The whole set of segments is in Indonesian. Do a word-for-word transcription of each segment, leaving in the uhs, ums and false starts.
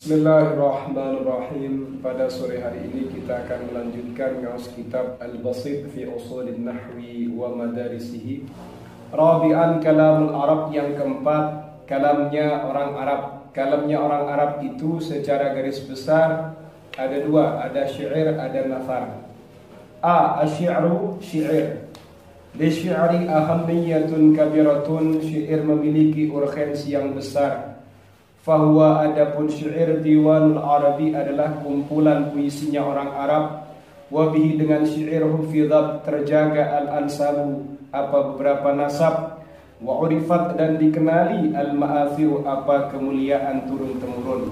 Bismillahirrahmanirrahim. Pada sore hari ini kita akan melanjutkan ngaus kitab Al-Basit fi Ushulin Nahwi wa Madarisihi. Rabi'an kalamul Arab, yang keempat kalamnya orang Arab. Kalamnya orang Arab itu secara garis besar ada dua, ada syair, ada nafar. A. Asy-syi'ru, syair. Li syi'ri ahammiyatun kabiratun, syair memiliki urgensi yang besar. Fahuwa, adapun syair diwanul Arabi adalah kumpulan puisinya orang Arab. Wabihi, dengan syair hufidhat terjaga al-ansabu apa beberapa nasab. Wa urifat, dan dikenali al-ma'athiru apa kemuliaan turun temurun.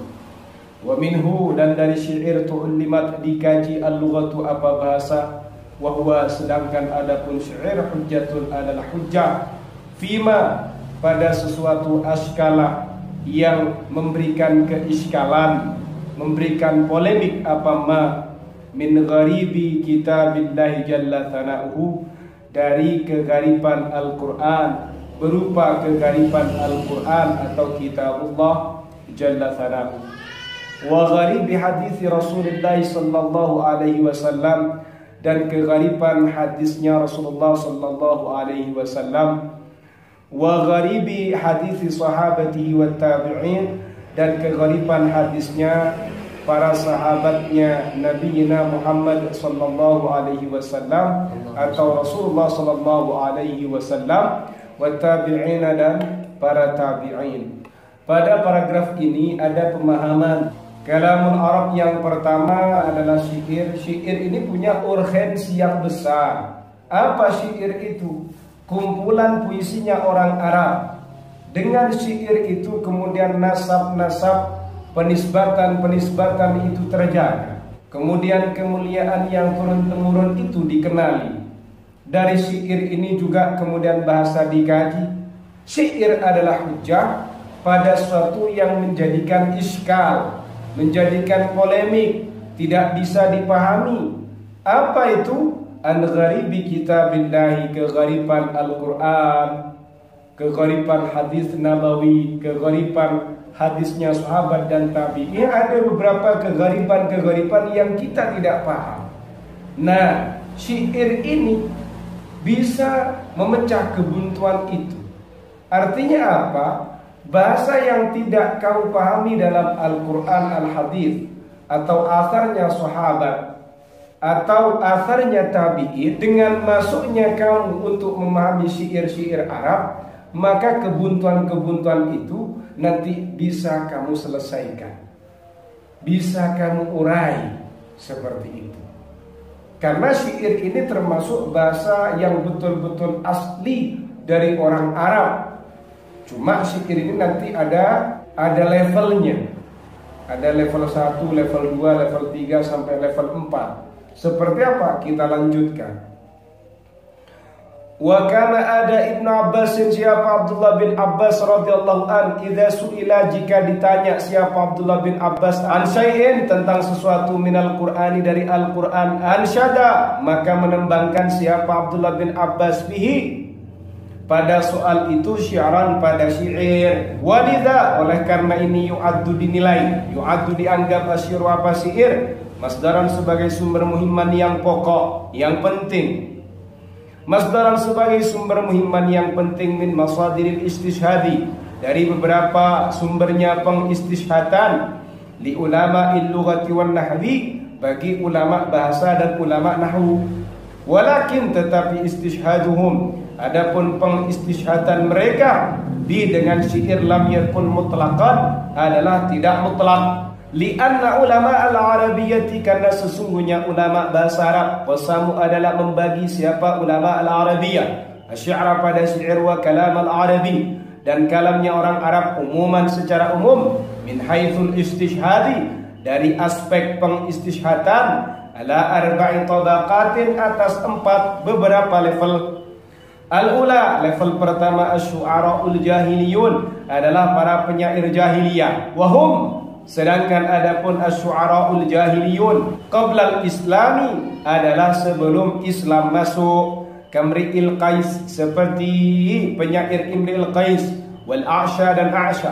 Wa minhu, dan dari syair tu'limat dikaji al-lughatu apa bahasa. Wa huwa, sedangkan adapun syair hujjatun adalah hujjah. Fima, pada sesuatu askala yang memberikan keiskalan, memberikan polemik apa ma min gharibi kitabillahi jalla thana'uhu, dari kegariban Al-Quran, berupa kegariban Al-Quran atau kitabullah jalla thana'uhu. Wa gharibi hadithi Rasulullah sallallahu alaihi wasallam, dan kegariban hadisnya Rasulullah sallallahu alaihi wasallam. Wa gharibi hadithi sahabatihi wa tabi'in, dan kegariban hadisnya para sahabatnya Nabiina Muhammad sallallahu alaihi wasallam atau Rasulullah sallallahu alaihi wasallam, wa tabi'ina, dan para tabi'in. Pada paragraf ini ada pemahaman kalamul Arab. Yang pertama adalah syair. Syair ini punya urgensi yang besar. Apa syair itu? Kumpulan puisinya orang Arab. Dengan syair itu kemudian nasab-nasab, penisbatan-penisbatan itu terjaga. Kemudian kemuliaan yang turun-temurun itu dikenali. Dari syair ini juga kemudian bahasa dikaji. Syair adalah hujjah pada sesuatu yang menjadikan iskal, menjadikan polemik, tidak bisa dipahami. Apa itu? An gharibi kitabillahi, kegariban Al-Quran, kegariban hadis nabawi, kegariban hadisnya sahabat dan tabi'in. Ada beberapa kegariban-kegariban yang kita tidak paham. Nah, syair ini bisa memecah kebuntuan itu. Artinya apa? Bahasa yang tidak kau pahami dalam Al-Quran, Al-Hadis, atau asarnya sahabat, atau asarnya tabi'in, dengan masuknya kamu untuk memahami syair-syair Arab, maka kebuntuan-kebuntuan itu nanti bisa kamu selesaikan, bisa kamu urai seperti itu. Karena syair ini termasuk bahasa yang betul-betul asli dari orang Arab. Cuma syair ini nanti ada ada levelnya. Ada level satu, level dua, level tiga sampai level empat. Seperti apa? Kita lanjutkan. Wa kana ada Ibnu Abbas, siapa Abdullah bin Abbas radhiyallahu an, idza suila, jika ditanya siapa Abdullah bin Abbas an syai'in, tentang sesuatu minal Qur'ani, dari Al-Qur'an, ansyada, maka menembangkan siapa Abdullah bin Abbas bihi, pada soal itu, syi'ran, pada syair. Walidha, oleh karena ini, yu'addu, dinilai, yu'addu, dianggap asyiru apa syair, masdaran sebagai sumber muhimman yang pokok, yang penting. Masdaran sebagai sumber muhimman yang penting, min masadiril istishhadi, dari beberapa sumbernya pengistishhatan, li ulama il-lughati wan nahwi, bagi ulama bahasa dan ulama nahwu. Walakin, tetapi istishhaduhum, adapun pengistishhatan mereka bi dengan syair, lam yakun mutlaqan, adalah tidak mutlak. Lianna ulama al-arabiyyati, karena sesungguhnya ulama bahasa Arab, wasamu adalah membagi siapa ulama al-arabiyyah, asy'ara pada syair, wa kalam al-arabi, dan kalamnya orang Arab umuman secara umum, min haitsul istishhadi, dari aspek pengistishhatan, ala arba'i tabaqatin, atas empat beberapa level. Al-ula, level pertama, asy-syu'ara'ul jahiliyun, adalah para penyair jahiliyah. Wahum, sedangkan adapun asy-syu'ara'ul jahiliyun qablal islami, adalah sebelum Islam masuk. Kamri'il Qais, seperti penyair Imri'il Qais, wal A'sha, dan A'sha,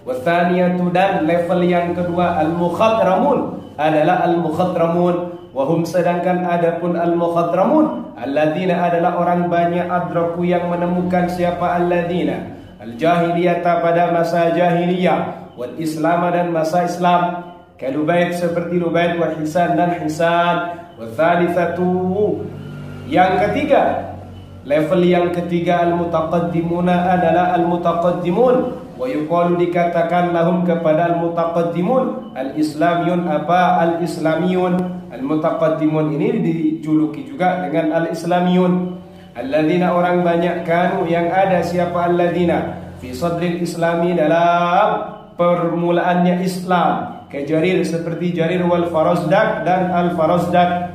Wathaniyatu dan level yang kedua al-mukhadramun adalah al-mukhadramun. Wahum sedangkan adapun al-mukhadramun alladzina adalah orang banyak adraku yang menemukan siapa alladzina al-jahiliyata pada masa jahiliyah wal islam dan masa Islam kalubayt seperti Lubayt wa Hisan dan Hisan. Wathalithatu yang ketiga level yang ketiga al-mutaqaddimuna adalah al-mutaqaddimun. Wa yuqalu dikatakan lahum kepada al-mutaqaddimun al-islamiyun apa al-islamiyun. Al-mutaqaddimun ini dijuluki juga dengan al-islamiyun. Alladzina orang banyak kanu yang ada siapa alladzina fi sadril islami dalam permulaannya Islam kejarir seperti Jarir wal Farazdak dan al-Farazdak.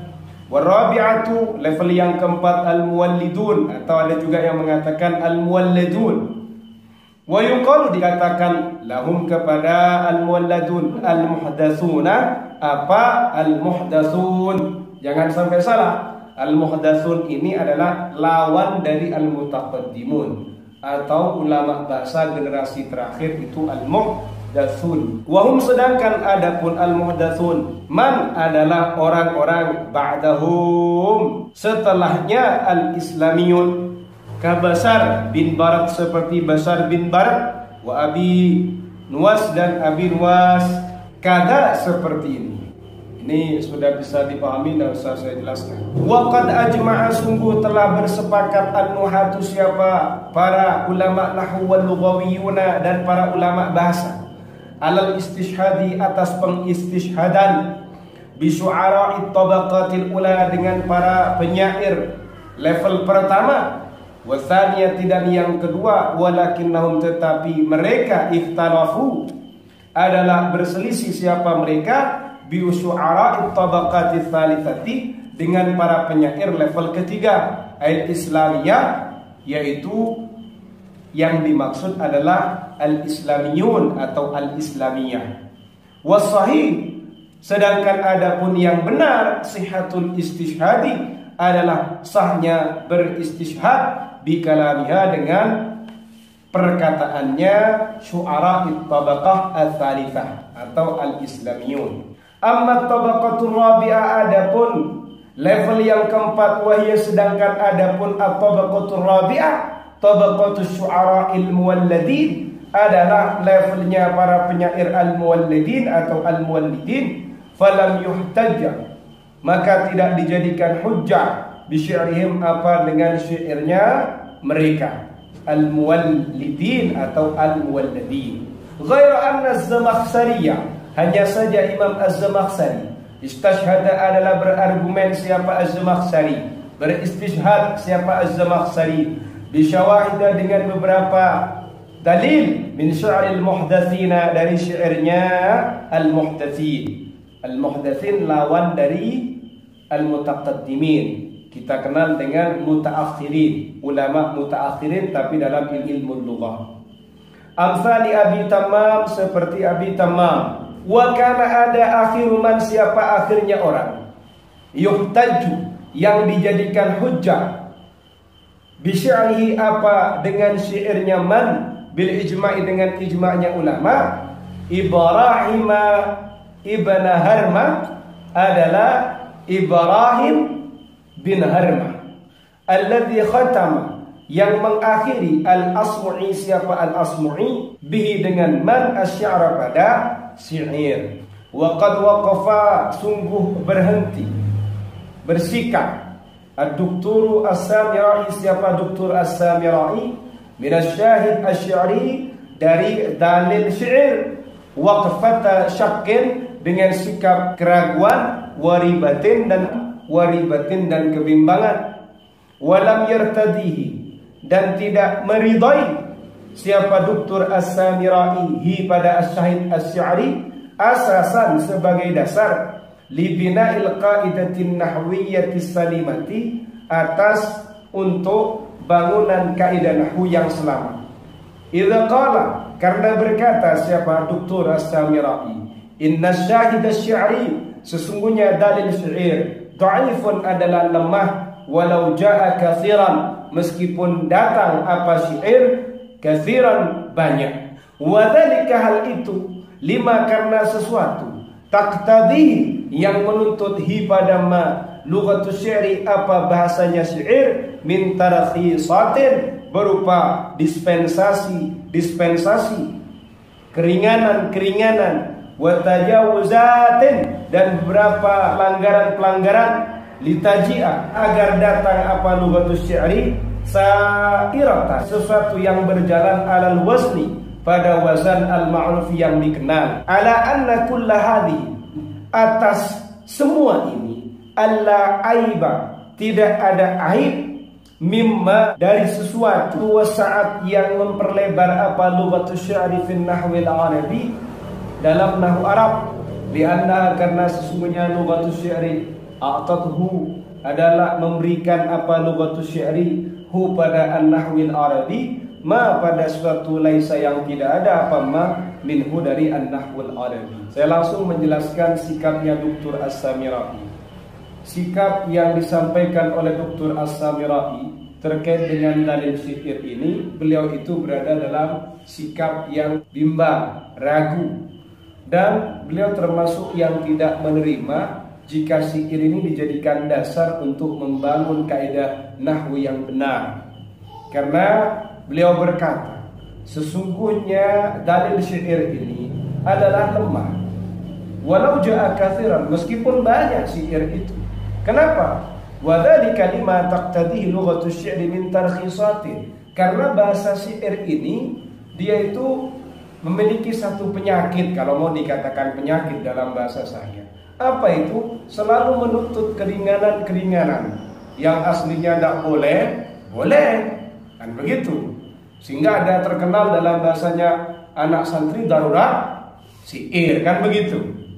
Warabi'atu level yang keempat al-muwallidun atau ada juga yang mengatakan al-muwalladun. Wa yuqalu dikatakan lahum kepada al-muwalladun al-muhdatsuna apa al-muhdatsun. Jangan sampai salah, al-muhdatsun ini adalah lawan dari al-mutaqaddimun atau ulama bahasa generasi terakhir itu al-muhdatsun. Wahum sedangkan adapun al-muhdatsun man adalah orang-orang ba'dahum setelahnya al-islamiyun. Kabasar bin Barak seperti Basar bin Barak, wa Abi Nuwas dan Abi Nuwas, kada seperti ini. Ini sudah bisa dipahami, tidak usah saya jelaskan. Wa qad ajma'a sungguh telah bersepakat an-nuhatu siapa para ulama nahwu wal lughawiyuna dan para ulama bahasa alal istishhadi atas pengistishhadan bi syu'ara'i tabaqatil ula dengan para penyair level pertama. Wasaniya tidak yang kedua walakinnahum tetapi mereka ikhtalafu adalah berselisih siapa mereka bi syu'ara'i tabaqati tsalitsati dengan para penyair level ketiga al-islamiyah yaitu yang dimaksud adalah al-islamiyun atau al-islamiyah. Wasahih sedangkan adapun yang benar sihatul istishhadi adalah sahnya beristishhad bikalamiha dengan perkataannya syu'ara at-tabaqah ats-tsalitsah atau al-islamiyun. Amma tabaqatur rabi'ah adapun level yang keempat wahya sedangkan adapun at-tabaqatur rabi'ah tabaqatus syu'ara'il muwalladin adalah levelnya para penyair al-muwalladin atau al-muwallidin. Falam yuhtajja maka tidak dijadikan hujjah bisyi'rihim apa dengan syairnya mereka al-muwallidin atau al-muwalladin. Ghaira anna az-Zamakhsyariyah hanya saja Imam Az-Zamakhsyari istishhada adalah berargumen siapa Az-Zamakhsyari beristishhad siapa Az-Zamakhsyari bisyawahida dengan beberapa dalil min syu'aril muhdatsina dari syairnya al-muhdatsin. Al-muhdatsin lawan dari al-mutaqaddimin. Kita kenal dengan mutaakhirin, ulama mutaakhirin tapi dalam ilmu lughah. Amsali Abi Tamam seperti Abi Tamam. Wa kana ada akhiru man siapa akhirnya orang yuhtaju yang dijadikan hujjah bisya'rihi apa dengan syairnya man bil ijma'i dengan ijma'nya ulama. Ibrahim ibn Harma adalah Ibrahim bin Harma alladhi khatama yang mengakhiri al-Asmu'i siapa al-Asmu'i bihi dengan man asy-sya'ra pada syair. Wa qad waqafa sungguh berhenti bersikap ad-Doktor As-Samirai siapa Doktor As-Samirai min asy-syahid asy-sya'ri dari dalil syair waqfata syakkin dengan sikap keraguan waribatin dan waribatin dan kebimbangan. Walam yartadihi dan tidak meridai siapa Doktor As-Samirai hi pada as-syahid as-sya'ri asasan sebagai dasar libina'il qaidatin nahwiyyati salimati atas untuk bangunan kaidah nahwu yang selamat. Idza qala karena berkata siapa Doktor As-Samirai inna syahid asy-sya'ri sesungguhnya dalil syair dhaifun adalah lemah walau jaa katsiran meskipun datang apa syair katsiran banyak. Wadzalika hal itu lima karena sesuatu taqtadi yang menuntut hi pada ma lughatus syi'ri apa bahasanya syair min tarakhisatin berupa dispensasi dispensasi keringanan-keringanan wa tajawuzatin dan beberapa pelanggaran-pelanggaran litaji'a agar datang apa lughatus syi'ri sa'irata sesuatu yang berjalan alal wazni pada wazan al-ma'ruf yang dikenal ala anna kulla hadhi atas semua ini alla aiba tidak ada aib mimma dari sesuatu wasaat yang memperlebar apa lughatus syi'ri fin nahwil arabi dalam nahwu Arab lianna karena sesungguhnya lughatus syi'ri a'tadhu adalah memberikan apa lughatus syi'ri hu pada an-nahwil arabi ma pada suatu laisa yang tidak ada apa ma minhu dari an-nahwul arabi. Saya langsung menjelaskan sikapnya Doktor As-Samirai. Sikap yang disampaikan oleh Doktor As-Samirai terkait dengan dalil syair ini, beliau itu berada dalam sikap yang bimbang, ragu, dan beliau termasuk yang tidak menerima jika syair ini dijadikan dasar untuk membangun kaidah nahwu yang benar. Karena beliau berkata, sesungguhnya dalil syair ini adalah lemah. Walau ja'a katsiran, meskipun banyak syair itu. Kenapa? Wadzalika lima taqtadihi lughatus syi'ri min tarkhisatin. Karena bahasa syair ini dia itu memiliki satu penyakit, kalau mau dikatakan penyakit dalam bahasa saya. Apa itu? Selalu menuntut keringanan-keringanan yang aslinya tidak boleh, boleh. Kan begitu. Sehingga ada terkenal dalam bahasanya anak santri darurat syair, kan begitu.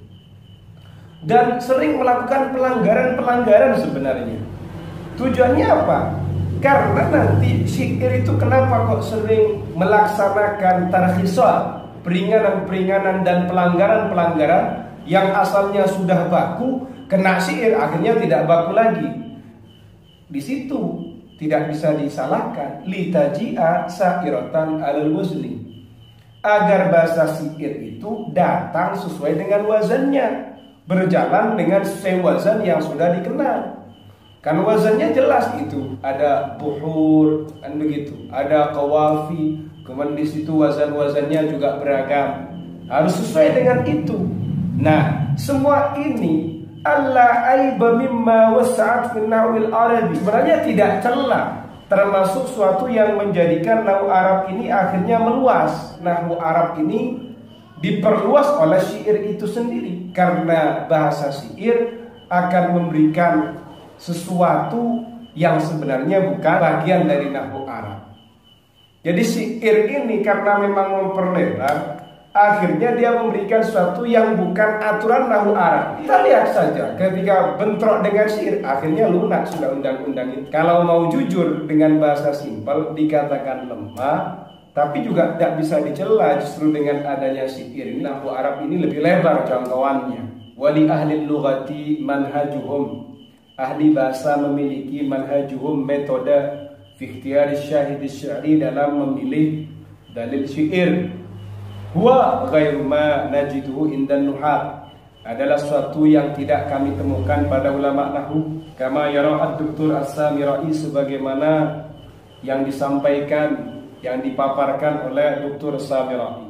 Dan sering melakukan pelanggaran-pelanggaran sebenarnya. Tujuannya apa? Karena nanti syair itu kenapa kok sering melaksanakan tarkhisat, peringanan-peringanan dan pelanggaran-pelanggaran yang asalnya sudah baku, kena syair akhirnya tidak baku lagi. Di situ tidak bisa disalahkan litaji'a sa'iratan alal wazni, agar bahasa syair itu datang sesuai dengan wazannya, berjalan dengan sesuai wazan yang sudah dikenal. Kan wazannya jelas itu, ada buhur, kan begitu, ada qawafi, kemudian di situ wazan-wazannya juga beragam, harus sesuai dengan itu. Nah, semua ini alla aiba mimma wasa'at fi nahwil arabi, sebenarnya tidak celah, termasuk suatu yang menjadikan nahwu Arab ini akhirnya meluas. Nahwu Arab ini diperluas oleh syair itu sendiri, karena bahasa syair akan memberikan sesuatu yang sebenarnya bukan bagian dari nahwu Arab. Jadi syair ini karena memang memperlebar, akhirnya dia memberikan sesuatu yang bukan aturan nahwu Arab. Kita lihat saja ketika bentrok dengan syair, akhirnya lunak sudah undang-undang itu. Kalau mau jujur dengan bahasa simpel dikatakan lemah, tapi juga tidak bisa dicela justru dengan adanya syair ini. Nahwu Arab ini lebih lebar jangkauannya. Wali ahli lughati manhajuhum, ahli bahasa memiliki manhajuhum, metode fi ikhtiyar syahid syari dalam memilih dalil syair. Huwa ghairu ma najiduhu indan nuhat, adalah suatu yang tidak kami temukan pada ulama nahwu. Kama yara ad-Doktor As-Samirai, sebagaimana yang disampaikan, yang dipaparkan oleh Doktor Samirai.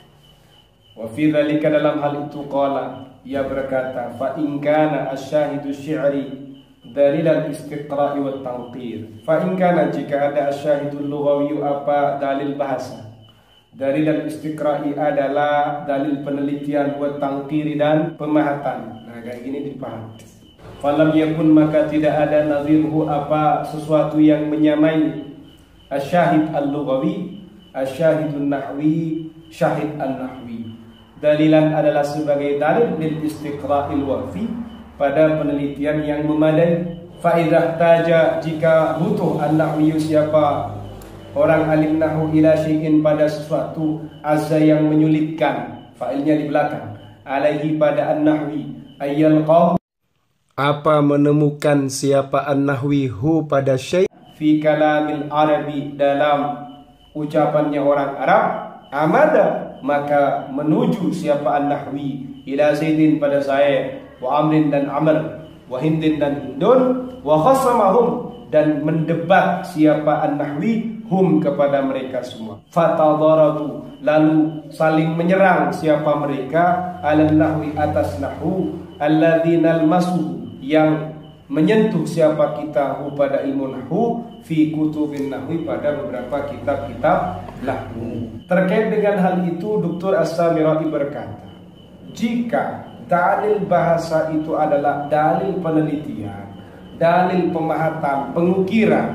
Wa fi dzalika, dalam hal itu, qala, ia berkata, fa in kana asy-syahidu syi'ri dalilan istiqra'i wa tanqir. Fa in kana, jika ada asy-syahidul lughawi apa dalil bahasa, dalil istiqra'i adalah dalil penelitian, wa tanqiri dan pemahatan. Nah, kayak gini dipaham. Falam yakun, maka tidak ada nadhirhu apa sesuatu yang menyamai asyahid al-lughawi, asyahidun nahwi, syahid al-nahwi. Dalilan adalah sebagai dalil lil istiqra'il wafi, pada penelitian yang memadai. Fa idza taja, jika butuh an-nahwi, siapa orang alim nahwu, ila syai'in, pada sesuatu, azza yang menyulitkan, fa'ilnya di belakang, alaihi pada an-nahwi, ayyal qaw, apa menemukan siapa an-nahwi hu pada syai' fi kalamil arabi, dalam ucapannya orang Arab, amada maka menuju siapa an-nahwi ila Zaidin pada Zaid, wa Amrin dan Amr, wa Hindin dan Hindun, wa khasamahum dan mendebat siapa an-nahwi hum kepada mereka semua. Fatadharatu lalu saling menyerang siapa mereka alan nahwi atas nahwu alladzina almasu yang menyentuh siapa kita hu pada ilmu nahwu fi kutubin nahwi pada beberapa kitab-kitab nahwu. Terkait dengan hal itu Doktor As-Samirai berkata, jika dalil bahasa itu adalah dalil penelitian, dalil pemahatan, pengukiran,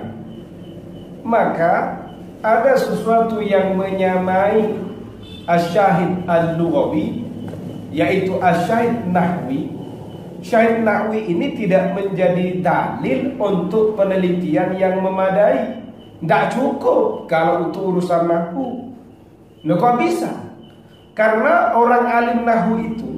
maka ada sesuatu yang menyamai asyahid al-lughawi, yaitu asyahid nahwi. Syahid nahwi ini tidak menjadi dalil untuk penelitian yang memadai. Tidak cukup kalau untuk urusan nahwu. Nah, kok bisa? Karena orang alim nahwu itu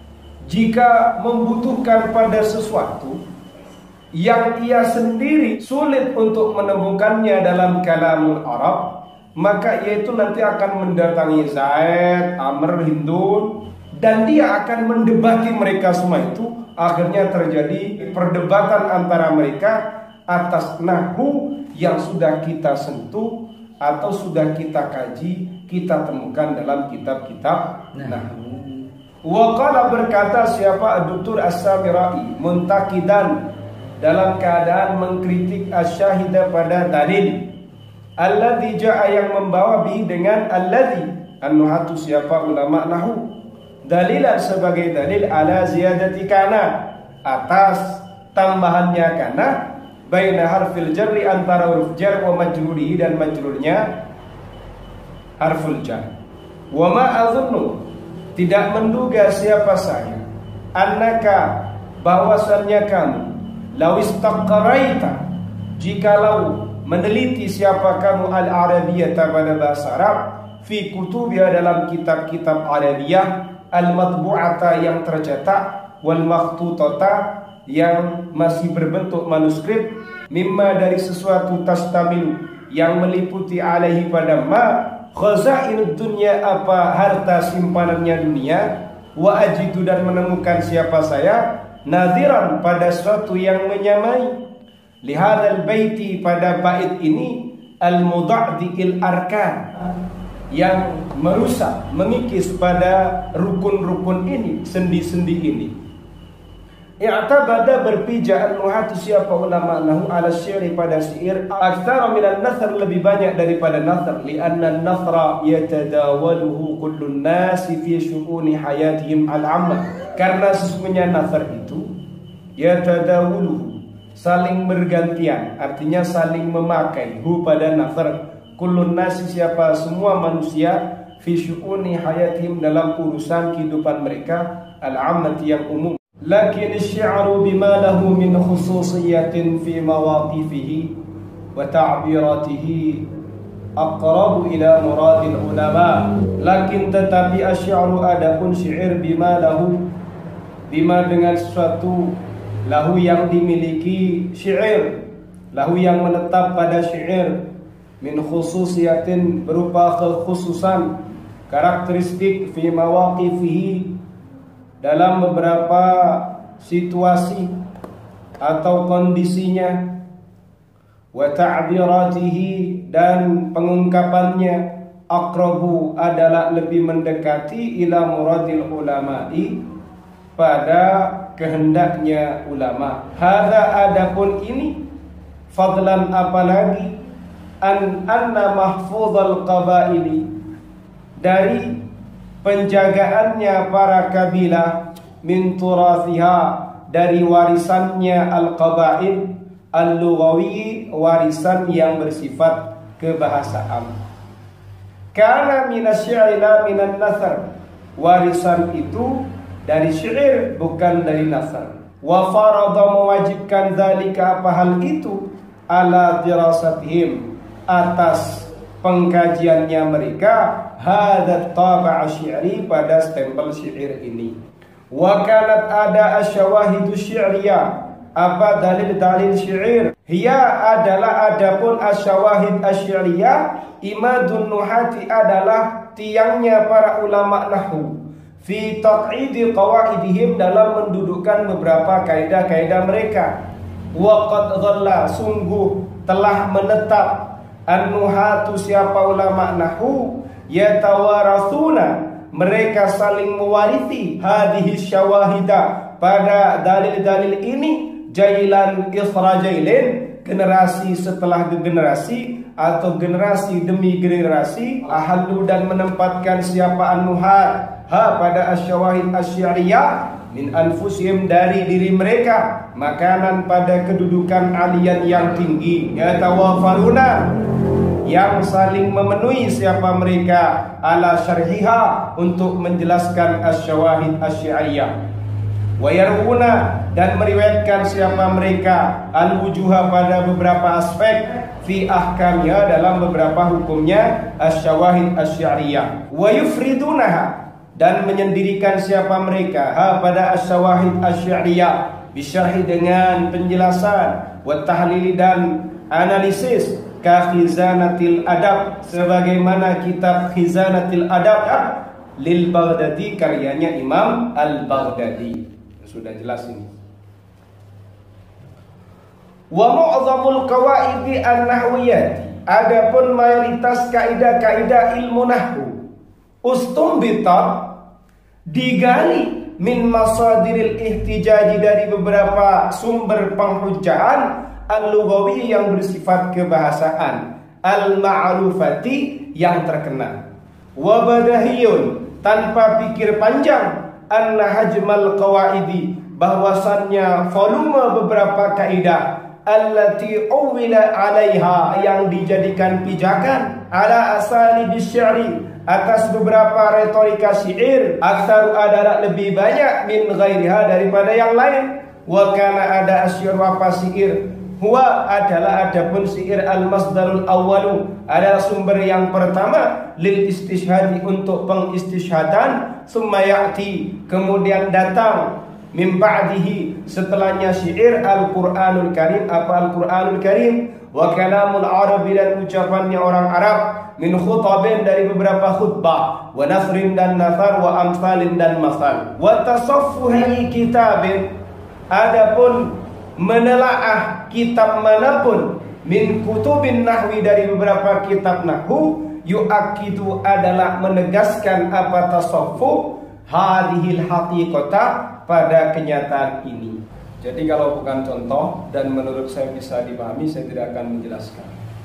jika membutuhkan pada sesuatu yang ia sendiri sulit untuk menemukannya dalam kalamul Arab, maka ia itu nanti akan mendatangi Zaid, Amr, Hindun, dan dia akan mendebati mereka semua itu. Akhirnya terjadi perdebatan antara mereka atas nahwu yang sudah kita sentuh atau sudah kita kaji, kita temukan dalam kitab-kitab nahwu. Waqala berkata siapa Doktor As-Samirai muntakidan dalam keadaan mengkritik asy-syahidah pada dalil alladzi jaa yang membawa bi dengan alladzi an-nuhatu siapa ulama nahwu dalilan sebagai dalil ala ziyadati kana atas tambahannya kana baina harfil jarri antara huruf jar wa majruri dan majrurnya harful jar. Wa ma azunnu tidak menduga siapa saya annaka bahwasannya kamu law istaqraita jikalau meneliti siapa kamu al-arabiyyah pada bahasa Arab fi kutubiha dalam kitab-kitab Arabiyah al-matbu'ata yang tercetak wal makhtutata yang masih berbentuk manuskrip mimma dari sesuatu tastamil yang meliputi alaihi pada ma khazainud dunya apa harta simpanannya dunia wa ajidu dan menemukan siapa saya nadhiran pada sesuatu yang menyamai lihadzal baiti pada bait ini al-mudaddi'il arkan yang merusak, mengikis pada rukun-rukun ini, sendi-sendi ini. I'tabada berpijak al-nuhatu siapa ulama nahu ala syi'ri pada syair aktsara minan nasr lebih banyak daripada nasr li'anna an-nasra yatadawaluhu kullun nasi fi syu'uni hayatihim al-'amma karena sesungguhnya nasr itu yatadawuluhu saling bergantian artinya saling memakai hu pada nasr kullun nasi siapa semua manusia fi syu'uni hayatihim dalam urusan kehidupan mereka al-'ammati yang umum. Lakin asy-syi'ru bima lahu min khususiyatin fi mawaqifihi wa ta'biratihi aqrabu ila muradil ulama. Lakin tetapi asy-syi'ru adapun syair bima lahu bima dengan sesuatu lahu yang dimiliki syair lahu yang menetap pada syair min khususiyatin berupa kekhususan karakteristik fi mawaqifihi dalam beberapa situasi atau kondisinya wa ta'biratihi dan pengungkapannya aqrabu adalah lebih mendekati ila muradil ulama'i pada kehendaknya ulama. Hadza adapun ini fadlan apalagi an anna mahfuzal qabaili dari penjagaannya para kabilah min turathiha dari warisannya al-qabail al-lughawi warisan yang bersifat kebahasaan kana minasy-syi'ri la minan nasr warisan itu dari syair bukan dari nasr wa farada mewajibkan zalika apa hal itu ala dirasatihim atas pengkajiannya mereka hadat taba' syi'ri pada stempel syair ini wa kanat ada asyawahidu syi'riyah apa dalil-dalil syair hiya adalah adapun asyawahid asy'ariyah imadun nuhati adalah tiangnya para ulama nahwu fi taq'idi qawaidihim dalam mendudukkan beberapa kaidah-kaidah mereka. Wa qad dhalla sungguh telah menetap an-nuhatu siapa ulama nahwu yatawarathuna mereka saling mewarisi hadhihi syawahida pada dalil-dalil ini jailan isra jailin generasi setelah generasi atau generasi demi generasi ahalu dan menempatkan siapa an-nuhat ha pada asyawahid asy'ariyah min anfusihim dari diri mereka makanan pada kedudukan alian yang tinggi yatawafaruna yang saling memenuhi siapa mereka ala syarhiha untuk menjelaskan asyawahid asy'ariyah wa yaruna dan meriwayatkan siapa mereka al-wujuha pada beberapa aspek fi ahkamnya dalam beberapa hukumnya asyawahid asy'ariyah wa yufridunaha dan menyendirikan siapa mereka ha pada asyawahid asy'ariyah bisyarhi dengan penjelasan wa tahlili dan analisis ka khizanatil adab sebagaimana kitab khizanatil adab lil Baghdadi karyanya Imam Al-Baghdadi. Sudah jelas ini. Wa mu'zamul qawaidi an-nahwiyyati adapun mayoritas kaidah-kaidah ilmu nahwu ustumbita digali min masadiril ihtijaji dari beberapa sumber penghujjahan al-lughawi yang bersifat kebahasaan al-ma'rufati yang terkenal wa badahiyun tanpa pikir panjang anna hajmal qawaidi bahwasannya volume beberapa kaidah allati uwila alaiha yang dijadikan pijakan ala asali bisyari atas beberapa retorika syair aksar adalah lebih banyak min ghairiha daripada yang lain wa kana ada asyir apa syair huwa adalah adapun syair al-masdarul awwalu adalah sumber yang pertama lil istishhadi untuk pengistishhadan summa ya'ti kemudian datang min ba'dihi setelahnya syair al-Qur'anul Karim apa al-Qur'anul Karim wa kalamul arabi dan ucapannya orang Arab min khutabin dari beberapa khutbah wa nasrin dan nasar wa amsalin dan masal wa tasaffuhi kitabin adapun menelaah kitab manapun min kutubin nahwi dari beberapa kitab nahwu yu'akidu adalah menegaskan apa tasawuf hadhil haqiqata pada kenyataan ini. Jadi kalau bukan contoh dan menurut saya bisa dipahami saya tidak akan menjelaskan.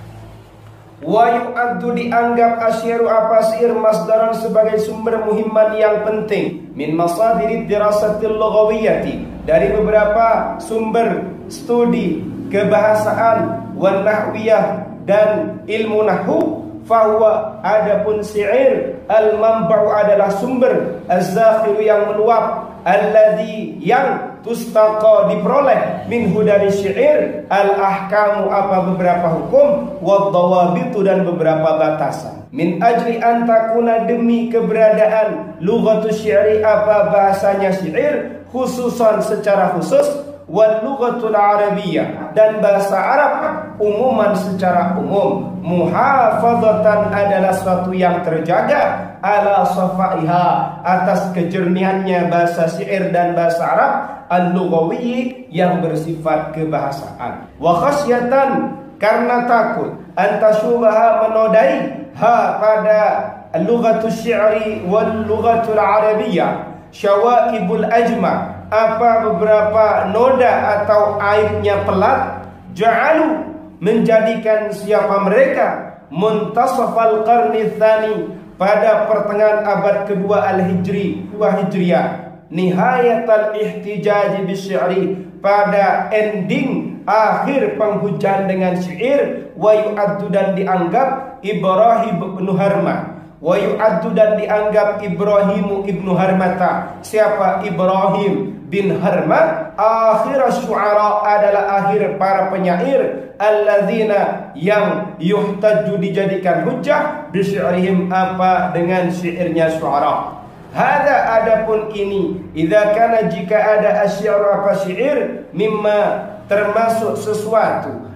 Wa yu'addu dianggap asyiru apa syair masdaran sebagai sumber muhimman yang penting min masadirid dirasatil lughawiyyati dari beberapa sumber studi kebahasaan wan nahwiyah dan ilmu nahwu fahuwa adapun syair al manba'u adalah sumber az-zakhir yang meluap alladhi yang tustaqa diperoleh minhu dari syair al ahkamu apa beberapa hukum wad dawabitu dan beberapa batasan min ajli an takuna demi keberadaan lughatu syairi apa bahasanya syair khususan secara khusus wal lughatul arabiyyah dan bahasa Arab umuman secara umum muhafazatan adalah suatu yang terjaga ala safaiha atas kejernihannya bahasa syair dan bahasa Arab al-lughawi yang bersifat kebahasaan wa khasyatan karena takut antasyubaha menodai ha pada lughatul syi'ri wal lughatul arabiyyah syawaibul ajma apa beberapa noda atau aibnya pelat ja'alu menjadikan siapa mereka muntasafal qarni tsani pada pertengahan abad kedua al-hijri dua hijriah nihayatal ihtijaj bisy'ri pada ending akhir penghujaan dengan syair wa yu'addu dan dianggap Ibrahim bin Harmah wa yu'addu dan dianggap Ibrahim ibnu Harmata siapa Ibrahim bin Harmah akhir syu'ara adalah akhir para penyair alladzina yang yuhtajju dijadikan hujjah bisy'rihim apa dengan syairnya syu'ara hada adapun ini idza kana jika ada asy'ar apa syair mimma termasuk sesuatu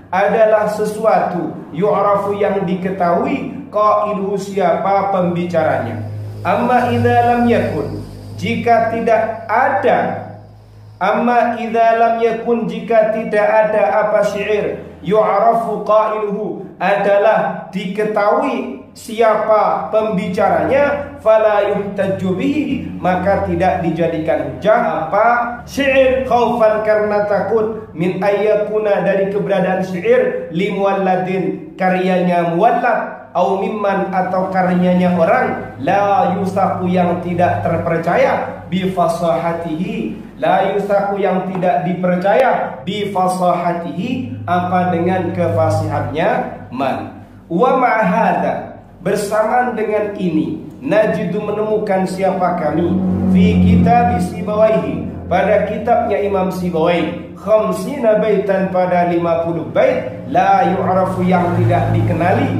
adalah sesuatu yu'rafu yang diketahui qailuhu siapa pembicaranya. Amma idza lam yakun, jika tidak ada Amma idza lam yakun, jika tidak ada apa syair yu'rafu qailuhu, adalah diketahui siapa pembicaranya, fala yuhtajju bihi, maka tidak dijadikan hujah apa syair, khaufan karena takut, min ayyakuna dari keberadaan syair, limualladin karyanya muallad, au mimman atau karyanya orang, la yusaku yang tidak terpercaya, bi fasahatihi, la yusaku yang tidak dipercaya, bi fasahatihi apa dengan kefasihannya, man. Wa ma'hada, bersamaan dengan ini, najidu menemukan siapa kami, fi kitab Sibawaihi, pada kitabnya Imam Sibawaihi, khamsina baitan, pada lima puluh bait, la yu'rafu yang tidak dikenali,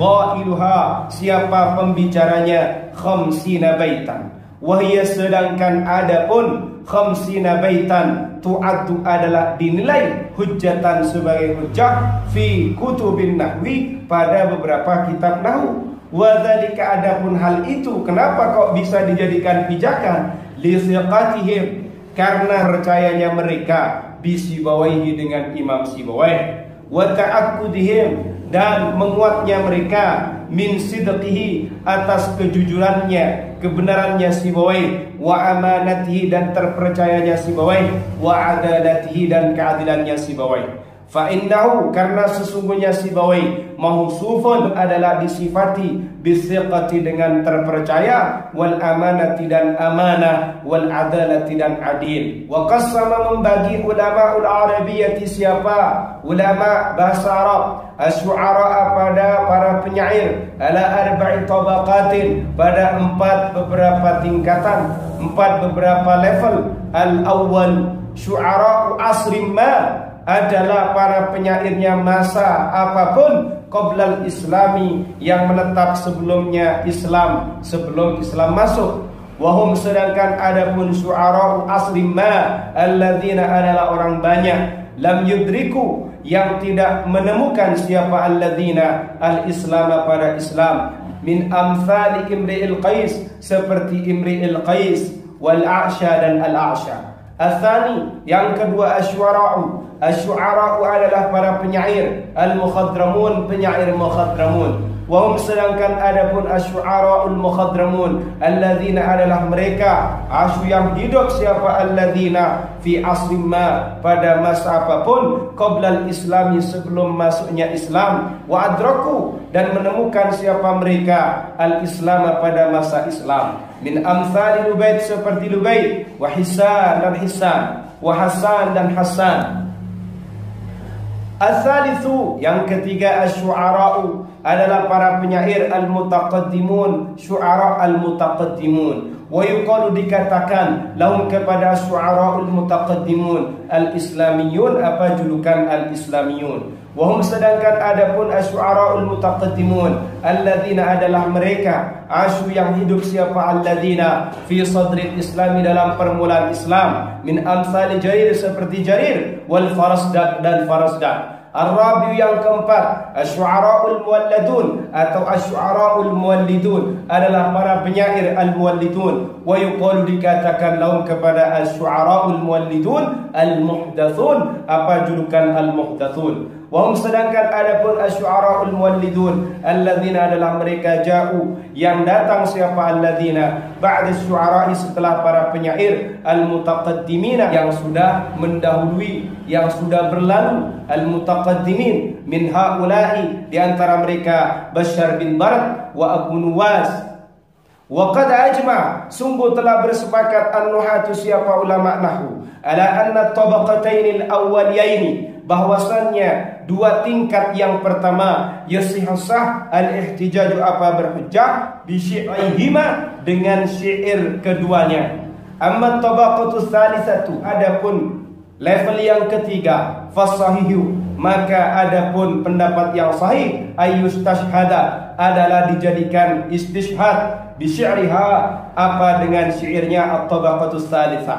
qailuha siapa pembicaranya, khamsina baitan. Wahia sedangkan adapun khamsina baitan tu'addu adalah dinilai hujjatan sebagai hujjah fi kutubin nahwi, pada beberapa kitab nahwu. Wadzalika adapun hal itu kenapa kok bisa dijadikan pijakan, li thiqatihim karena percayanya mereka bi Sibawaihi dengan Imam Sibawaihi, wa ta'aqqudihim dan menguatnya mereka min sidqihi atas kejujurannya, kebenarannya Sibawaihi, wa amanatihi dan terpercayanya Sibawaihi, wa adalatihi dan keadilannya Sibawaihi. Fa innahu karena sesungguhnya Sibawaihi mausufun adalah disifati bisiqati dengan terpercaya, wal amanati dan amanah, wal adalati dan adil. Wa qassama membagi ulama ul arabiyyati siapa ulama bahasa Arab, asy'ara pada para penyair, ala arba'i tabaqatin pada empat beberapa tingkatan, empat beberapa level. Al awwal syu'ara asrim ma adalah para penyairnya masa apapun, qoblal islami yang menetap sebelumnya Islam, sebelum Islam masuk. Wahum sedangkan adapun syu'ara asrim ma alladzina adalah orang banyak, lam yudriku yang tidak menemukan siapa alladzina al-islam pada Islam, min amthali Imri'il Qais seperti Imri'il Qais, wal a'sha dan al-a'sha. Atsani yang kedua asy'ara'u, asy'ara'u adalah para penyair, al-mukhadramun penyair mukhadramun. Wahum sedangkan adapun asy'ara'ul mukhadramun alladzina adalah mereka asy yang hidup siapa alladzina fi asrin ma pada masa apapun, qoblal islami sebelum masuknya Islam, wa adraku dan menemukan siapa mereka al-islam pada masa Islam, min amsali Lubayt seperti Lubayt, wa Hisan dan Hisan, wa Hasan dan Hasan. As-salisu yang ketiga asy'ara'u adalah para penyair al-mutaqaddimun, syu'ara al-mutaqaddimun. Wa yuqalu dikatakan lahum kepada syu'ara'ul mutaqaddimun al-islamiyun apa julukan al-islamiyun. Wahum sedangkan adapun asy'ara'ul mutaqaddimun alladzina adalah mereka asyu yang hidup siapa alladzina fi sadril islami dalam permulaan Islam, min amsali Jarir seperti Jarir, wal Farasdak dan Farasdak. Ar-rabi yang keempat asy'ara'ul muwalladun atau asy'ara'ul muwallidun adalah para penyair al-muwallidun. Wa yuqalu dikatakan lahum kepada asy'ara'ul muwallidun al-muhdatsun apa julukan al-muhdatsun. Wahum sedangkan adapun asy'ara'ul muwallidun alladzina adalah mereka ja'u yang datang siapa alladzina ba'da syu'ara'i setelah para penyair al-mutaqaddimina yang sudah mendahului, yang sudah berlalu, al-mutaqaddimin min haula'i di antara mereka Bashar bin Barad wa Abu Nuwas. Wa qad ajma sungguh telah bersepakat an-nuhatu siapa ulama nahwu ala anna tabaqatainil awwaliyaini bahwasannya dua tingkat yang pertama yasihhu sah al-ihtijaju apa berhujjah bi syi'ihima dengan syair keduanya. Amma tabaqatu tsalisatu adapun level yang ketiga fasahihu maka adapun pendapat yang sahih ayyustashhada adalah dijadikan istishhad bi syi'riha apa dengan syairnya at-tabaqatu tsalisah.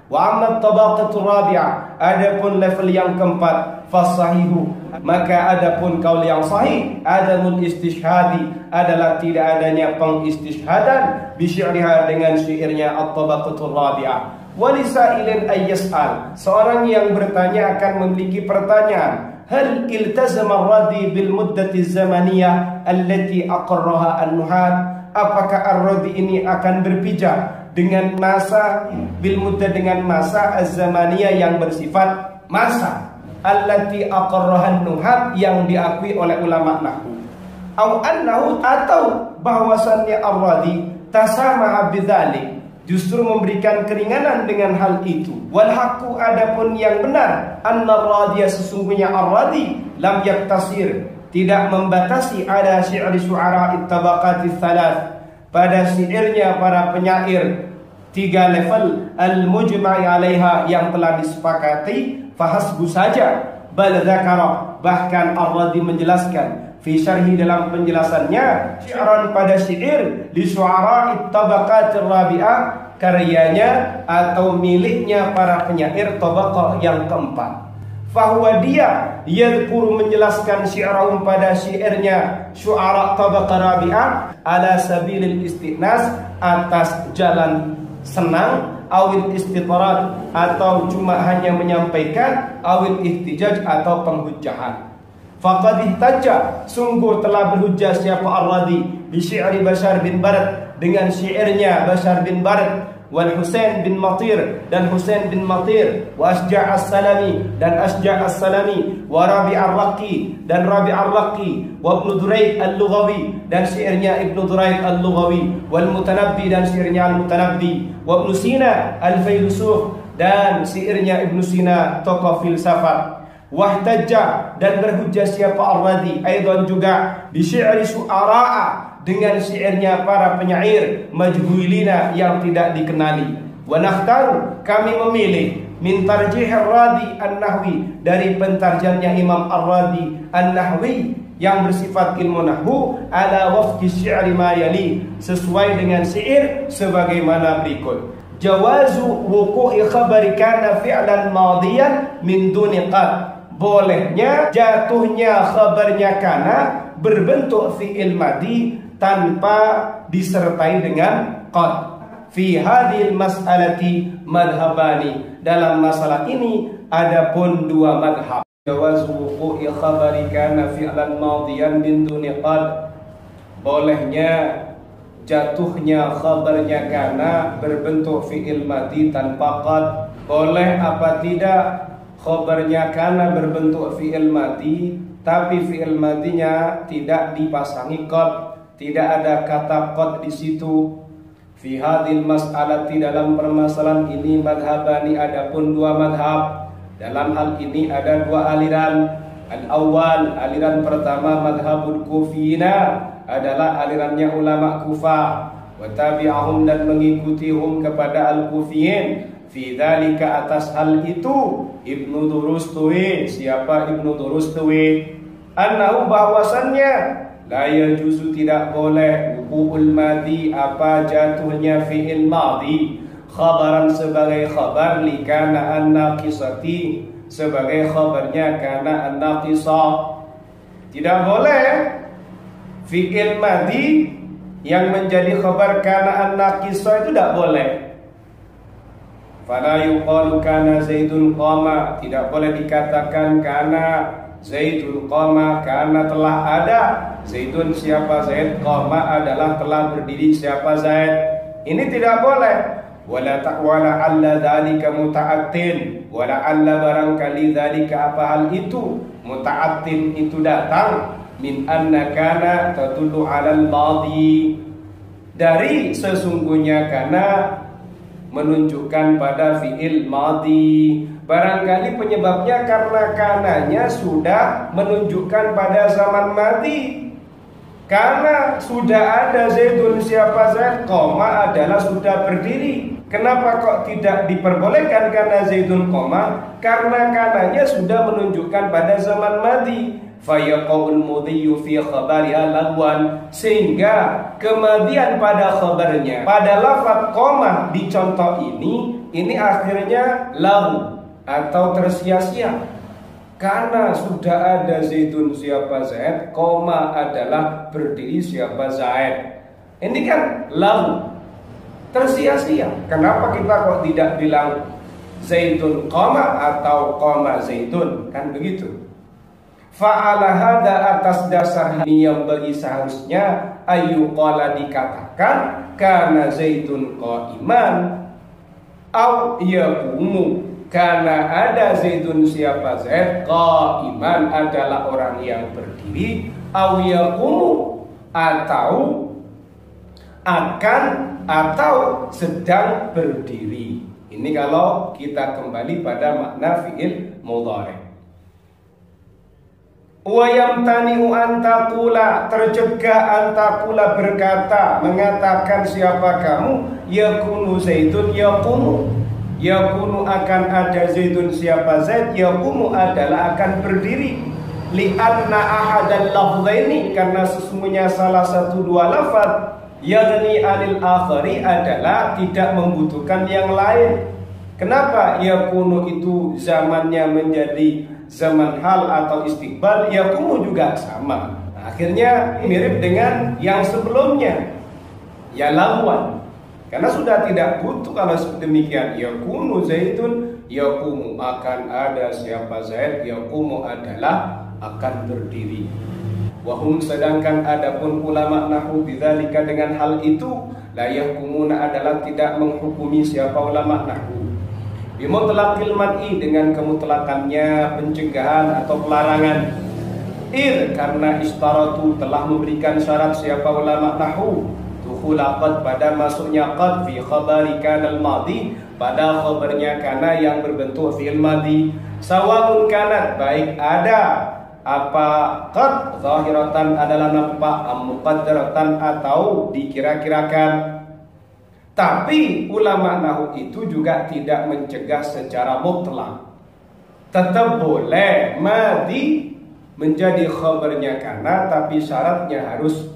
Wa amma tabaqatul rabi'ah, adapun level yang keempat, fasahihu, maka adapun kaul yang sahih, adamul istishhadi, adalah tidak adanya pengistishhadan bisy'riha dengan syairnya at-tabaqatul rabi'ah. Walisailin ayyas'al, seorang yang bertanya akan memiliki pertanyaan, hal iltazama ar-radi bil muddati zamaniyah allati aqarraha an-nuhat, apakah ar-radi ini akan berpijak dengan masa bil muddah, dengan masa az-zamaniyah yang bersifat masa, allati aqarraha an-nuhat, yang diakui oleh ulama nahwu, au annahu, atau bahwasannya ar-radi tasamaha bidzalik, justru memberikan keringanan dengan hal itu. Wal haqqu, adapun yang benar, anna ar-radiya, sesungguhnya ar-radi lam yaktasir, tidak membatasi ada syi'ri syu'ara at-tabaqati tsalath, pada syairnya para penyair tiga level al-mujma'i 'alaiha, yang telah disepakati, fahasbu saja, bal dzakara, bahkan ar-radi menjelaskan fi syarhi, dalam penjelasannya, syi'ran pada syair li syu'ara at-tabaqatir rabi'ah, karyanya atau miliknya para penyair tabaqah yang keempat. Fahuwa, dia yadhkuru, menjelaskan syi'rahum pada syairnya syu'ara tabaqah rabi'ah, ala sabilil istinas, atas jalan senang, awil istitrat, atau cuma hanya menyampaikan, awil ihtijaj, atau penghujjahan. Faqad ihtajja, sungguh telah berhujjah siapa ar-radi bi syi'ri Bashar bin Barad, dengan syairnya Bashar bin Barad, wal Husain bin Matir, dan Husain bin Matir, wa Asja' as-Salami, dan Asja' as-Salami, wa Rabi' ar-Raqi, dan Rabi' ar-Raqi, wa Ibnu Durayd al-Lughawi, dan syairnya Ibnu Durayd al-Lughawi, wal Mutanabbi, dan syairnya al-Mutanabbi, wa Ibnu Sina al-Failusuf, dan syairnya Ibnu Sina, tokoh filsafat. Wahtajja, dan berhujjah siapa ar-radi aidan juga bi syi'ri syu'ara'a, dengan syairnya para penyair majhulina, yang tidak dikenali. Wa nakhtaru, kami memilih min tarjih ar-radi an-nahwi, dari pentarjamnya Imam ar-radi an-nahwi yang bersifat ilmu nahwu, ala wafqi syi'ri ma yali, sesuai dengan syair sebagaimana berikut. Jawazu wuqu'i khabari kana fi'lan madiyan min duni qad, bolehnya jatuhnya khabarnya kana berbentuk fi'il madi tanpa disertai dengan qad. Fi hadhil mas'alati madhhabani, dalam masalah ini adapun dua madhab. Jawazu wuqu'i khabari kana fi'lan madiyan min duni qad, bolehnya jatuhnya khabarnya kana berbentuk fi'il madi tanpa qad. Boleh apa tidak khabarnya kana berbentuk fi'il madi, tapi fi'il madinya tidak dipasangi qad, tidak ada kata qad di situ. Fi hadhil mas'alati, dalam permasalahan ini madhabani, adapun dua madhab. Dalam hal ini ada dua aliran. Al-awwal, aliran pertama madhabul kufiyina, adalah alirannya ulama Kufah, wa tabi'ahum, dan mengikutihum kepada al-kufiyin, fi dzalika, atas hal itu, Ibnu Durustuwi, siapa Ibnu Durustuwi, annahu, bahwasannya, la yajuzu, tidak boleh, wuqu'ul madi, apa jatuhnya fi'il madi, khabaran sebagai khabar li kana an-naqisati, sebagai khabarnya kana an-naqisah. Tidak boleh fi'il madi yang menjadi khabar kana an-naqisah, itu tidak boleh. Fala yuqalu kana Zaidun qama, tidak boleh dikatakan kana Zaidun qama, karena telah ada Zaidun, siapa Zaid, qama adalah telah berdiri siapa Zaid. Ini tidak boleh. Wala ta'wala alla dzalika muta'attin, wala alla, barangkali dzalika, apa hal itu, muta'attin itu datang, min anna kana tadullu 'alal madi, dari sesungguhnya kana menunjukkan pada fi'il madi. Barangkali penyebabnya karena kananya sudah menunjukkan pada zaman madi. Karena sudah ada Zaidun, siapa Zaid, koma adalah sudah berdiri. Kenapa kok tidak diperbolehkan karena Zaidun koma? Karena kananya sudah menunjukkan pada zaman madi. Fayaqaul mudhiyu fi khabariha lagwan, sehingga kemadian pada khabarnya pada lafaz koma di contoh ini ini akhirnya lahu atau tersia-sia. Karena sudah ada Zaidun siapa Zaid, koma adalah berdiri siapa Zaid. Ini kan lahu, tersia-sia. Kenapa kita kok tidak bilang Zaidun koma atau koma Zaidun? Kan begitu. Fa'ala hada atas dasar ini yang bagi seharusnya ayu qala dikatakan karena Zaidun qaiman au yaqumu, karena ada Zaidun siapa Zaid, qaiman adalah orang yang berdiri, au yaqumu atau akan atau sedang berdiri. Ini kalau kita kembali pada makna fi'il mudhari'. Wa yamtani'u an taqula, tercegah an taqula berkata, mengatakan siapa kamu, yakunu Zaidun yaqumu, yakunu akan ada Zaidun siapa Zaid, yaqumu adalah akan berdiri. Li'anna ahadal lafzaini, karena sesungguhnya salah satu dua lafaz yaghni anil akhari adalah tidak membutuhkan yang lain. Kenapa yakunu itu zamannya menjadi zaman hal atau istiqbal, yakumu juga sama. Nah, akhirnya mirip dengan yang sebelumnya, ya lawan. Karena sudah tidak butuh kalau demikian. Yakunu Zaidun, yakumu akan ada siapa Zaid, yakumu adalah akan berdiri. Wahum sedangkan adapun ulama nahwu bidzalika dengan hal itu la yahkumuna adalah tidak menghukumi siapa ulama nahwu. Bimutlaqil mad'i dengan kemutlakannya pencegahan atau pelarangan. Ir karena istaratu telah memberikan syarat siapa ulama nahwu dukhul qad pada masuknya qad fi khabari kana al-madhi pada khabarnya kana yang berbentuk fi'il madhi. Sawaun kanat baik ada apa qad zahiratan adalah nampak, muqaddaratan atau dikira-kirakan. Tapi ulama nahwu itu juga tidak mencegah secara mutlak. Tetap boleh madhi menjadi khabarnya kana, tapi syaratnya harus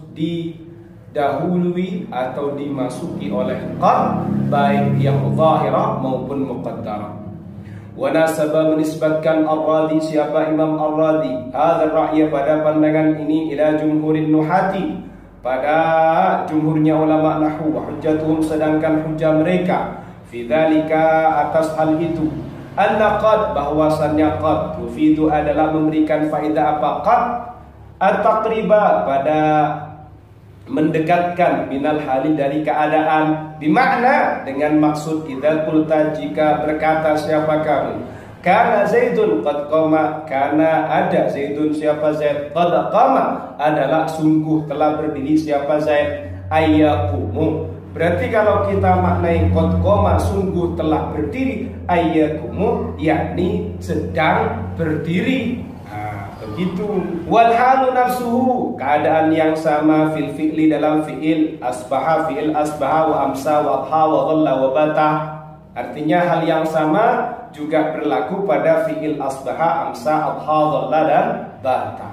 didahului atau dimasuki oleh qad, baik yang zahirah maupun muqaddarah. Wa nasaba menisbatkan Ar-Radi siapa Imam Ar-Radi hadzal ra'ya pada pandangan ini ila jumhurin nuhati, pada jumhurnya ulama nahwu, wa hujjatuhum sedangkan hujjah mereka fi dzalika atas hal itu anna qad bahwasannya qad tufidu adalah memberikan faedah apa qad at-taqriba pada mendekatkan minal hali dari keadaan, bimakna dengan maksud idza qulta jika berkata siapa kamu karena Zaidun qad qama, karena ada Zaidun siapa Zaid, qad qama adalah sungguh telah berdiri siapa Zaid, ayyaqumu. Berarti kalau kita maknai qad qama sungguh telah berdiri, ayyaqumu yakni sedang berdiri. Nah, begitu. Wal halu nafsuhu keadaan yang sama fil fi'li dalam fi'il asbaha, fi'il asbaha wa amsa wa adha wa dhalla wa bata. Artinya hal yang sama juga berlaku pada fi'il asbaha, amsa, adha, dhalla dan bata.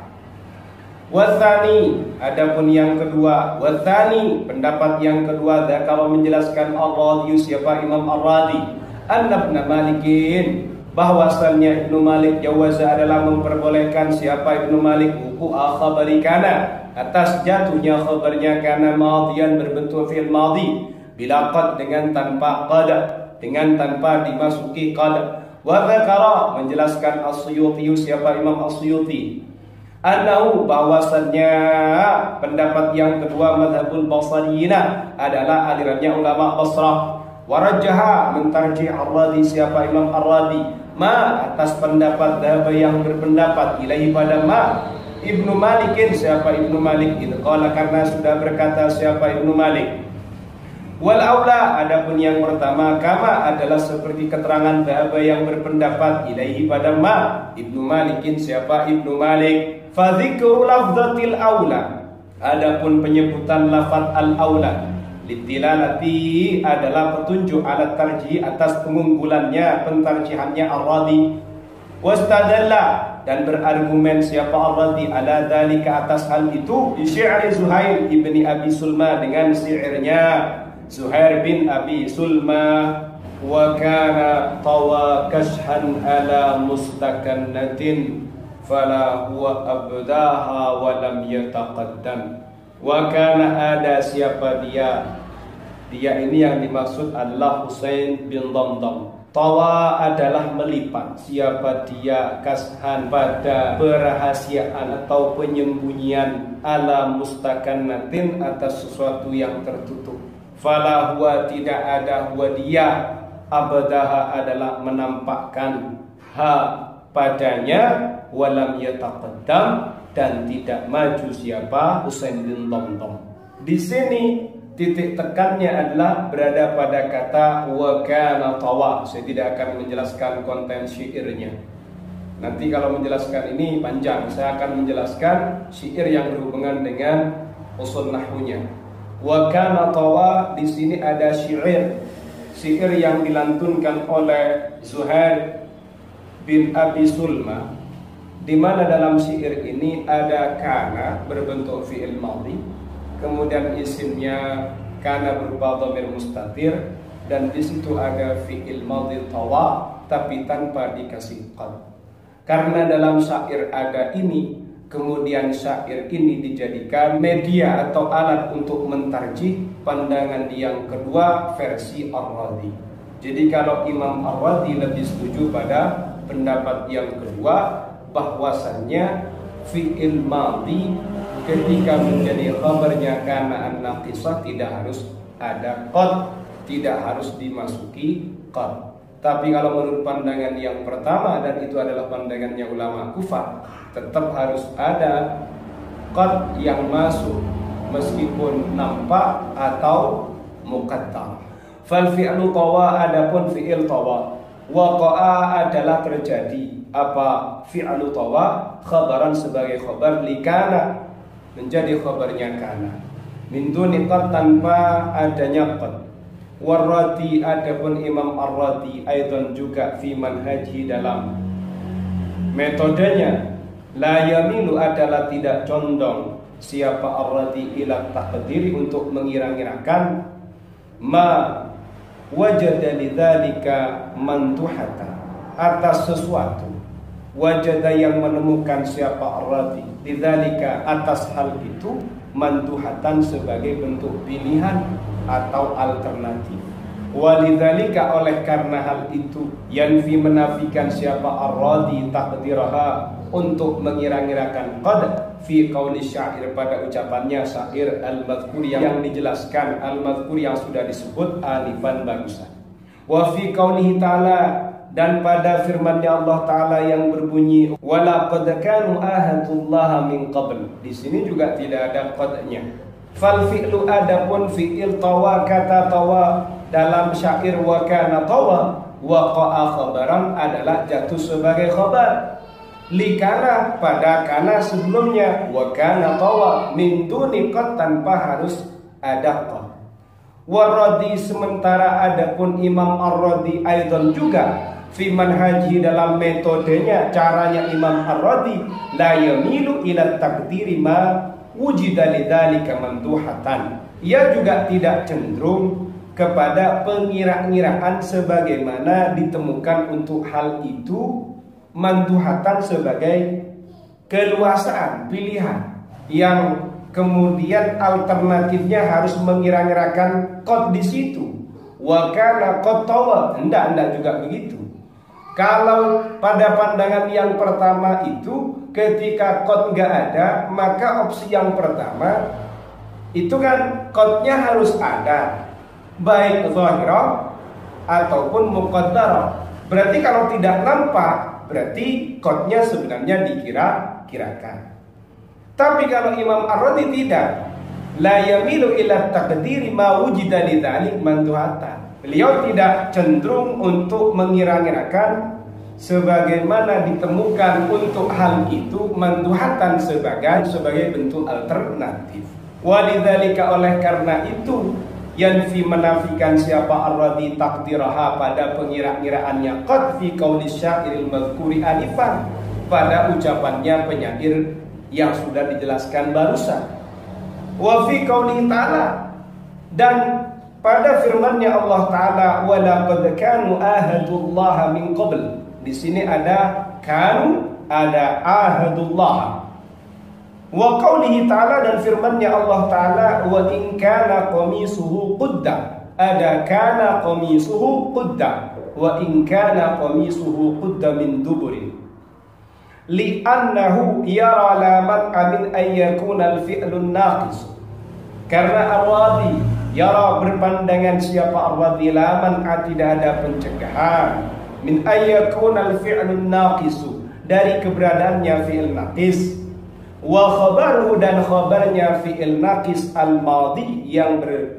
Wathani adapun yang kedua, wathani pendapat yang kedua, kalau menjelaskan Ar-Radi siapa Imam Ar-Radi, anna ibn Malikin bahwasannya Ibnu Malik jawaza adalah memperbolehkan siapa Ibnu Malik wuku khabari kana atas jatuhnya khabarnya kana madhiyan berbentuk fi'il madhi bila qad dengan tanpa qad, dengan tanpa dimasuki qad. Wa dzakara menjelaskan As-Suyuti siapa Imam As-Suyuti annahu bahwasannya pendapat yang kedua mazhabul basriyina adalah alirannya ulama Basrah. Warajjaha mentarjih Ar-Radi siapa Imam Ar-Radi ma atas pendapat dhaba yang berpendapat ilahi pada ma Ibnu Malikin siapa Ibnu Malik itu qala karena sudah berkata siapa Ibnu Malik. Wal aula adapun yang pertama kama adalah seperti keterangan dhaba yang berpendapat ilaihi pada ma Ibnu Malikin siapa Ibnu Malik. Fa dzikru lafdzatil aula adapun penyebutan lafaz al aula litilalati adalah petunjuk alat tarjih atas pengunggulannya pentarjihannya Ar-Radi. Wastadalla dan berargumen siapa Ar-Radi ala dzalika atas hal itu di syi'ri Zuhair ibni Abi Sulma dengan syairnya Zuhair bin Abi Sulma. wa kana tawa kashan ala mustakannatin fala huwa abdaha wa lam yataqaddam. Wa kana, ada siapa dia, dia ini yang dimaksud adalah Husain bin Damdam. Tawa adalah melipat, siapa dia, kashan pada perahasiaan atau penyembunyian, ala mustakannatin atas sesuatu yang tertutup. Fala huwa, tidak ada, huwa dia, abdaha adalah menampakkan, ha padanya, walam yataqaddam dan tidak maju siapa, Husain bin Damdam. Di sini titik tekannya adalah berada pada kata wa kana tawa. Saya tidak akan menjelaskan konten syairnya. Nanti kalau menjelaskan ini panjang. Saya akan menjelaskan syair yang berhubungan dengan usul nahwunya. Wa kana tawa, di sini ada syair. Syair yang dilantunkan oleh Zuhair bin Abi Sulma, di mana dalam syair ini ada kana berbentuk fi'il madhi, kemudian isimnya kana berupa dhamir mustatir, dan di situ ada fi'il madhi tawa tapi tanpa dikasih qad. Karena dalam syair ada ini, kemudian syair ini dijadikan media atau alat untuk mentarjih pandangan yang kedua versi Ar-Radhi. Jadi kalau Imam Ar-Radhi lebih setuju pada pendapat yang kedua, bahwasannya fi'il madhi ketika menjadi khabarnya kana an-naqisah tidak harus ada qad, tidak harus dimasuki qad. Tapi kalau menurut pandangan yang pertama, dan itu adalah pandangannya ulama Kufah, tetap harus ada qad yang masuk meskipun nampak atau muqattar. Fal fi'lu tawa, adapun fi'il tawa, waqa'a adalah terjadi. Apa fi'lu tawa? Khabaran sebagai khabar likana, menjadi khabarnya kana, min duni qad, tanpa adanya qad. Warrati, adapun Imam Ar-Radhi aidan juga fi manhaji, dalam metodenya, la yamilu adalah tidak condong siapa Ar-Radhi ila taqdiri untuk mengira-ngirakan, ma wajada lidzalika mantuhatan, atas sesuatu, wajada yang menemukan siapa Ar-Radhi lidzalika atas hal itu, mantuhatan sebagai bentuk pilihan atau alternatif. Walidzalika, oleh karena hal itu, yanfi menafikan siapa Ar-Radhi taqdiraha untuk mengira-ngirakan qad fi qauli syair, pada ucapannya syair al-madhkur yang dijelaskan, al-madhkur yang sudah disebut alifan barusan. Wa fi qaulihi ta'ala, dan pada firman-Nya Allah Ta'ala yang berbunyi wala qad kanu ahadullah min qabl, di sini juga tidak ada qadnya. Fal fi'lu, adapun fi'il tawa, kata tawa dalam syair wa kana tawa, waqa'a khabaran adalah jatuh sebagai khabar likana, pada kana sebelumnya, wa kana tawa min duni qad, tanpa harus ada qad. Warradhi, sementara adapun Imam Ar-Radhi aidan juga fi manhaji, dalam metodenya, caranya Imam Ar-Radhi, la yamilu ila taqdiri ma wujida lidzalika mantuhatan, ia juga tidak cenderung kepada pengira-ngiraan sebagaimana ditemukan untuk hal itu, mantuhatan sebagai keluasaan pilihan yang kemudian alternatifnya harus mengira-ngirakan qad di situ. Wa kana qad tawa, enggak enggak juga begitu. Kalau pada pandangan yang pertama itu, ketika qad nggak ada, maka opsi yang pertama itu kan qadnya harus ada, baik zahirah ataupun muqaddarah. Berarti kalau tidak nampak, berarti qadnya sebenarnya dikira-kirakan. Tapi kalau Imam Ar-Radhi tidak, la yamilu ila taqdiri ma wujida lidzalik mantuhatan. Beliau tidak cenderung untuk mengira-ngirakan sebagaimana ditemukan untuk hal itu mantuhatan sebagai sebagai bentuk alternatif. Walidzalika, oleh karena itu, yanfi menafikan siapa Ar-Radhi taqdiraha pada pengira-ngiraannya qad fi qauli syairil madhkuri anifan, pada ucapannya penyair yang sudah dijelaskan barusan. Wa fi qauli ta'ala, dan pada firman-Nya Allah Ta'ala, wa laqad kanu ahadullaha min qabl. Di sini ada kanu, ada ahadullah. Wa qawlihi ta'ala, dan firman-Nya Allah Ta'ala, wa in kana qamisuhu qudda. Ada kana qamisuhu qudda, wa in kana qamisuhu qudda min duburin. Li'annahu yara la man'a min an yakuna al-fi'lun naqis. Karena ar-radi yara, berpandangan siapa ar-radi, la man'a, tidak ada pencegahan, min an yakuna al-fi'lun naqis, dari keberadaannya fi'il naqis. Wa khabaruhu, dan khabarnya fi'il naqis al-madi, yang ber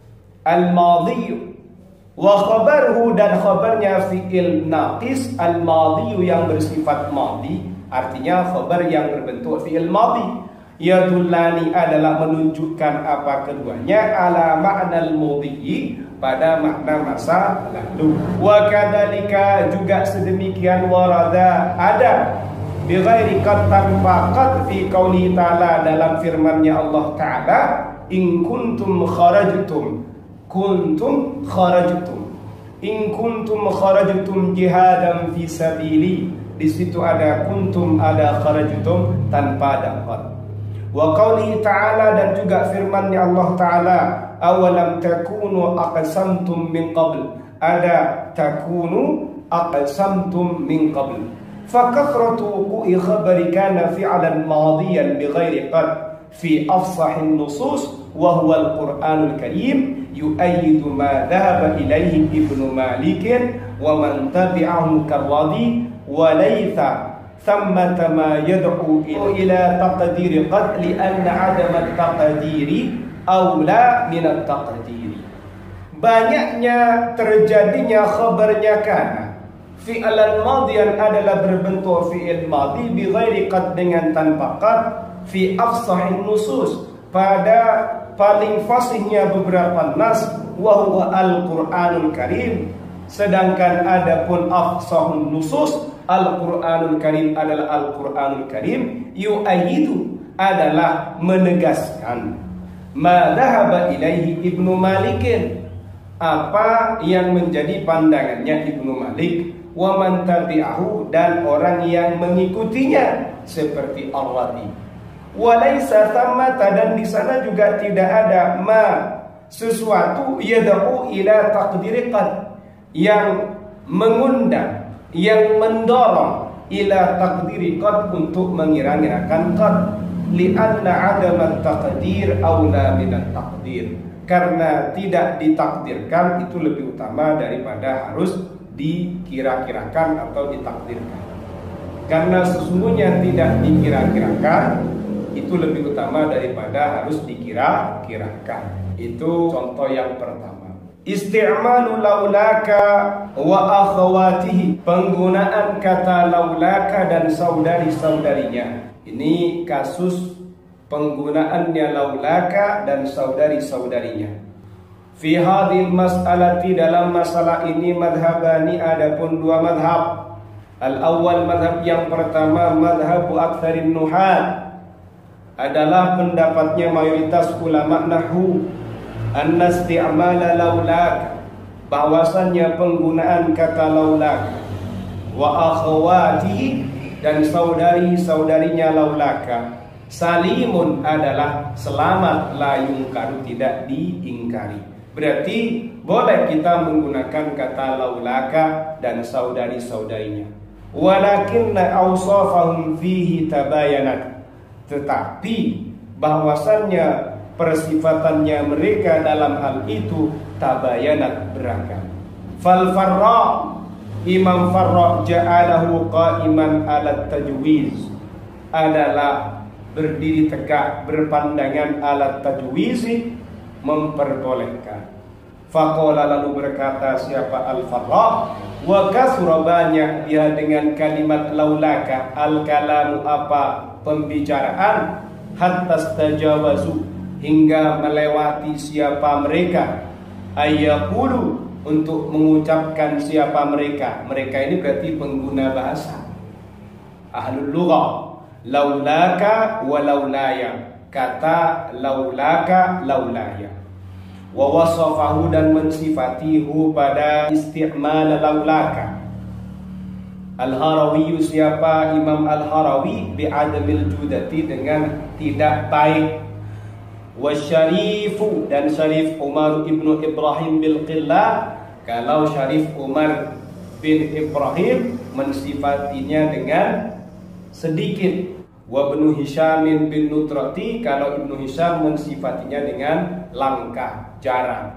al-madi. Wa khabaruhu, dan khabarnya fi'il naqis al-madi, yang bersifat madi, artinya khabar yang berbentuk fi'il madi. Yadullani, adalah menunjukkan apa keduanya, ala ma'nal mudhi, pada makna masa lalu. Wa kadzalika, juga sedemikian, warada, ada, bighairi qad, tanpa qad, fi qouli ta'ala, dalam firman-Nya Allah Ta'ala, in kuntum kharajtum, kuntum kharajtum, in kuntum kharajtum jihadan fi sabili. Di situ ada kuntum, ada kharajtum, tanpa ada qad. Wa qawlihi ta'ala, dan juga firman-Nya Allah Ta'ala, awalam takunu aqsamtum min qabl. Ada takunu aqsamtum min qabl. Fakathratu wuqu'i khabari kana fi'lan madiyan bighairi qad fi afsahin nusus, wa huwa al-Qur'anul Karim, yu'ayyidu ma dhahaba ilayhi Ibnu Malik wa man tabi'ahu karradi, wa laysa thammata ma yad'u ila taqdiri qad, li'anna 'adama at-taqdiri aula min at-taqdiri. Banyaknya terjadinya khabarnya kana, fi'lan madiyan, adalah berbentuk fi'il madi, bi ghairi qad, dengan tanpa qad, fi afsahin nusus, pada paling fasihnya beberapa nas, wa huwa al-Qur'anul Karim. Sedangkan adapun afsahun nusus, Al-Qur'anul Karim adalah Al-Qur'anul Karim, yu'ayyidu, adalah menegaskan, ma dhahaba ilaihi Ibnu Malik, apa yang menjadi pandangannya Ibnu Malik, wa man tabi'ahu, dan orang yang mengikutinya, seperti Ar-Radi. Wa laisa thammata, dan di sana juga tidak ada ma, sesuatu, yad'u ila taqdiri qad, yang mengundang, yang mendorong, ila taqdiri qad, untuk mengira-ngirakan qad. Li'anna 'adama taqdir aula min at-taqdir, karena tidak ditakdirkan itu lebih utama daripada harus dikira-kirakan atau ditakdirkan. Karena sesungguhnya tidak dikira-kirakan itu lebih utama daripada harus dikira-kirakan. Itu contoh yang pertama. Isti'malu laulaka wa akhawatihi, penggunaan kata laulaka dan saudari-saudarinya. Ini kasus penggunaannya laulaka dan saudari-saudarinya. Fi hadhil mas'alati, dalam masalah ini, madhabani, adapun dua madhab. Al-awwal, madhab yang pertama, madhabu aktsarin nuhat, adalah pendapatnya mayoritas ulama nahwu, anna isti'mala laulaka, bahwasannya penggunaan kata laulaka, wa akhawatihi, dan saudari-saudarinya laulaka, salimun, adalah selamat, la yungkaru, tidak diingkari. Berarti boleh kita menggunakan kata laulaka dan saudari-saudarinya. Walakinna awsafahum fihi tabayanat, tetapi bahwasannya persifatannya mereka dalam hal itu tabayanat, beragam. Fal farra, Imam Farra, ja'alahu qa'iman ala tajwiz, adalah berdiri tegak, berpandangan alat tajwizi, memperbolehkan. Faqala, lalu berkata siapa Al-Farra, wa kasura, banyak dia dengan kalimat laulaka, al-kalamu, apa pembicaraan, hatta stajawazu, hingga melewati siapa mereka, ayyaqulu, untuk mengucapkan siapa mereka. Mereka ini berarti pengguna bahasa, ahlul lughah. Laulaka wa laulaya, kata laulaka, laulaya. wa wasafahu dan mensifatihu pada isti'mal laulaka. Al-Harawi, siapa Imam Al-Harawi, bi'adamil judati, dengan tidak baik. Wasyarifu, dan Syarif Umar ibnu Ibrahim bil qillah, kalau Syarif Umar bin Ibrahim mensifatinya dengan sedikit. Wa ibnu Hisham bin Nutrati, kalau Ibnu Hisham mensifatinya dengan langka, jarang.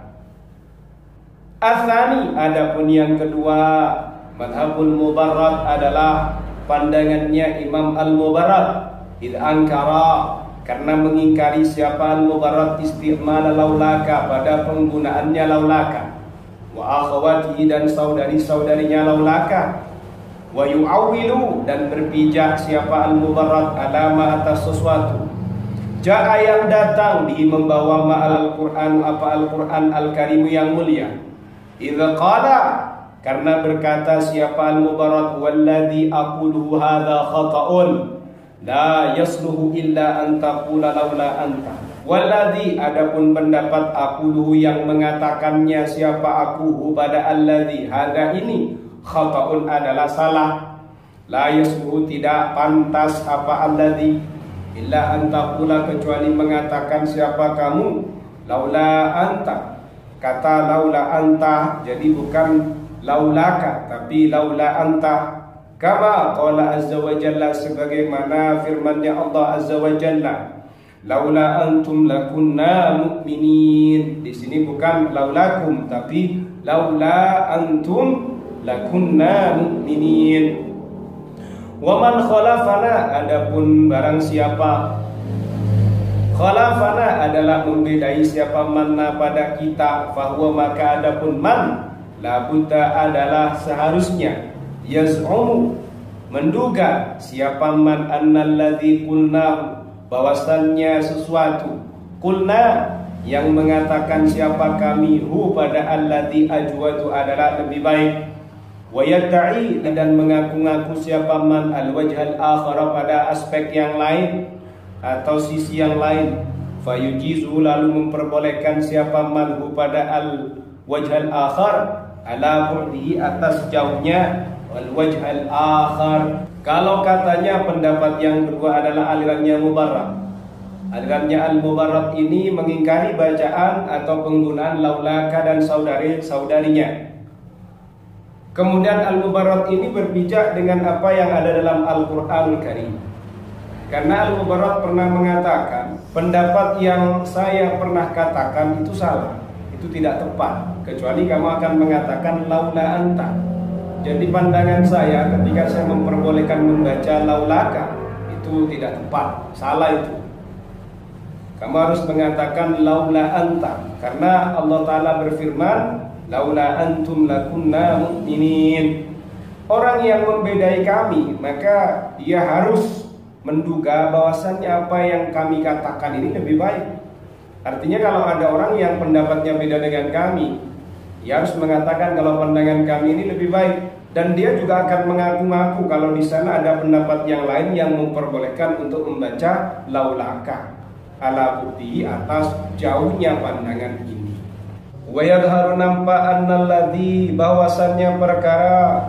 Atsani, adapun yang kedua, madhabul Mubarrad adalah pandangannya Imam Al-Mubarrad. Id angkara, karena mengingkari siapa Al-Mubarrad isti'mal laulaka, pada penggunaannya laulaka, wa akhawatihi, dan saudari-saudarinya laulaka, wa yu'awwilu, dan berpijak siapa Al-Mubarrad alama atas sesuatu ja'a yang datang di membawa ma'al Al-Quran, apa Al-Quran Al-Karim yang mulia. Idza qala, karena berkata siapa Al-Mubarrad, walladzi aquluhu hadza khata'un la yasluhu illa an taqula laula anta. Walladzi, adapun pendapat aquluhu yang mengatakannya siapa akuhu pada alladzi, hadza ini, khata'un adalah salah. La yasluhu, tidak pantas apa alladzi, illa an taqula, kecuali mengatakan siapa kamu, laula anta. Kata laula anta jadi bukan laulaka, tapi laula anta. Kama qala azza wa jalla, sebagaimana firman-Nya Allah azza wa jalla, laula antum lakunna mu'minin. Di sini bukan laulakum, tapi laula antum lakunna mu'minin. Wa man khalafana, adapun barang siapa, khalafana adalah membedai siapa manna pada kita, fahuwa, maka adapun man, labudda adalah seharusnya, yaz'umu, menduga siapa man annalladzi qulnahu, bahwasannya sesuatu, qulna, yang mengatakan siapa kami, hu, pada alladzi ajwadu, adalah lebih baik. Wa yadda'i, dan mengaku-ngaku siapa man al-wajhal akhar, pada aspek yang lain atau sisi yang lain. Fayujizu, lalu memperbolehkan siapa man hu, pada al-wajhal akhar, ala bu'dihi, atas jauhnya al-wajhal akhar. Kalau katanya pendapat yang kedua adalah alirannya Mubarrad. Alirannya Al-Mubarrad ini mengingkari bacaan atau penggunaan laulaka dan saudari-saudarinya. Kemudian Al-Mubarrad ini berpijak dengan apa yang ada dalam Al-Quranul Karim. Karena Al-Mubarrad pernah mengatakan, pendapat yang saya pernah katakan itu salah, itu tidak tepat, kecuali kamu akan mengatakan laula anta. Jadi pandangan saya ketika saya memperbolehkan membaca laulaka, itu tidak tepat, salah itu. Kamu harus mengatakan laula anta, karena Allah Ta'ala berfirman, laula antum lakunna mu'minin. Orang yang membedai kami, maka dia harus menduga bahwasannya apa yang kami katakan ini lebih baik. Artinya kalau ada orang yang pendapatnya beda dengan kami, dia harus mengatakan kalau pandangan kami ini lebih baik. Dan dia juga akan mengaku-ngaku kalau di sana ada pendapat yang lain yang memperbolehkan untuk membaca laulaka, ala bukti atas jauhnya pandangan ini. Wa yadharu, nampak annalladzi, bahwasannya perkara,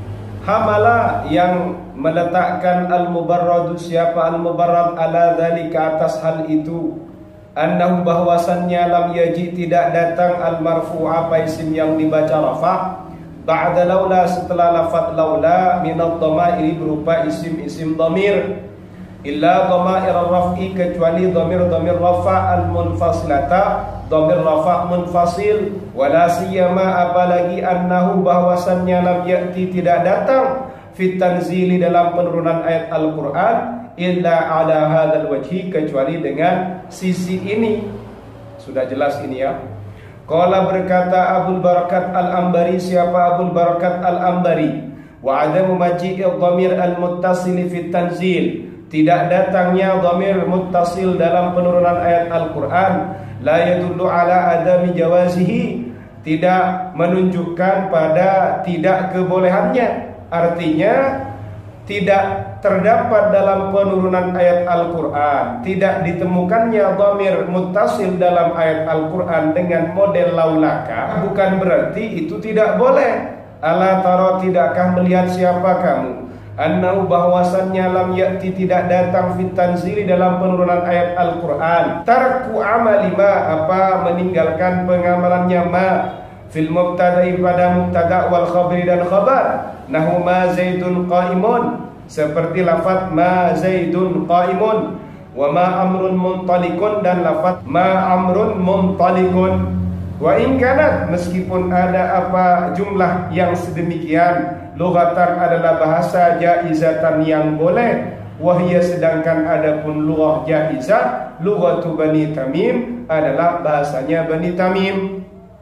hamala, yang meletakkan al-mubarradu, siapa al-mubarrad, ala dzalika, atas hal itu, annahu, bahwasannya lam yaji, tidak datang al-marfu', apa isim yang dibaca rafa', ba'da laula, setelah lafaz laula, minad dhamairi, berupa isim-isim dhamir, illa dhamair ar-raf'i, kecuali dhamir-dhamir rafa' al-munfasilata, dhamir rafa' munfasil, wala siyama, apalagi annahu, bahwasannya lam ya'ti, tidak datang, fit tanzili, dalam penurunan ayat Al-Quran, illa ala hadzal wajhi, kecuali dengan sisi ini. Sudah jelas ini ya. Qala, berkata Abul Barakat Al-Ambari, siapa Abul Barakat Al-Ambari, wa adamu maji'i dhamir al-muttasili fit tanzil, tidak datangnya dhamir muttasil dalam penurunan ayat Al-Quran, la yadullu ala adami jawazihi, tidak menunjukkan pada tidak kebolehannya. Artinya tidak terdapat dalam penurunan ayat Al-Quran, tidak ditemukannya dhamir muttasil dalam ayat Al-Quran dengan model laulaka, bukan berarti itu tidak boleh. Ala tara, tidakkah melihat siapa kamu, annahu bahwasannya lam ya'ti tidak datang fit tanzili dalam penurunan ayat Al-Quran, tarku amali ma, apa meninggalkan pengamalannya ma, fil mubtada'i pada mubtada wal khabri dan khabar, nahu ma zaidun qaimun, seperti lafaz ma zaidun qaimun, wa ma amrun muntalikun, dan lafaz ma amrun muntalikun. Wa in kanat, meskipun ada apa jumlah yang sedemikian, lughatan adalah bahasa jaizatan yang boleh, wahya sedangkan adapun lughah jaizah, lughatu Bani Tamim adalah bahasanya Bani Tamim.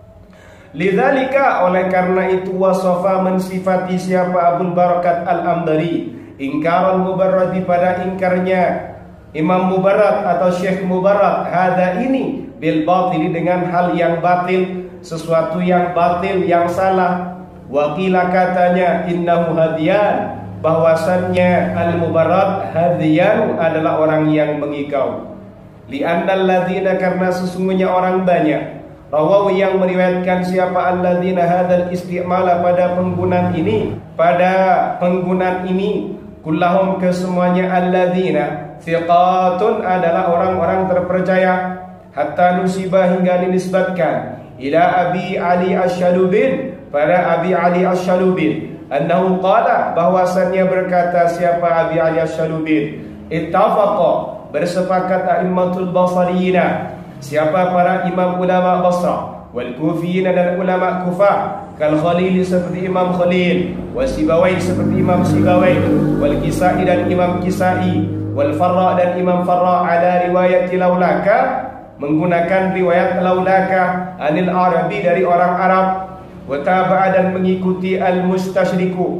Lidzalika, oleh karena itu, wasafa mensifati siapa Abul Barakat Al-Amdari, ingkaran Mubarrad, pada ingkarnya Imam Mubarrad atau Syekh Mubarrad, hada ini bil batili, dengan hal yang batil, sesuatu yang batil, yang salah. Wakila, katanya, innahu hadiyan, bahwasannya Al-Mubarrad hadiyan adalah orang yang mengikau. Li'annal ladzina, karena sesungguhnya orang banyak, rawaw yang meriwayatkan siapa alladzina hadzal istimala, pada penggunaan ini, pada penggunaan ini, kullahum kesemuanya, alladzina thiqatun adalah orang-orang terpercaya, hatta nusibah hingga dinisbatkan ila Abi Ali Asy-Syalubin, pada Abi Ali Asy-Syalubin, annahu qala, bahwasannya berkata siapa Abi Ali Asy-Syalubin, ittafaqa, bersepakat a'immatul basariyina, siapa para imam ulama Basra, wal kufiyina, dan ulama Kufah, kal Khalil, seperti Imam Khalil, wal Sibawai, seperti Imam Sibawai, wal Kisai, dan Imam Kisai, wal Farra, dan Imam Farra, ala riwayat laulaka, menggunakan riwayat laulaka, anil Arabi, dari orang Arab, wa taba'a, dan mengikuti al mustasyriku,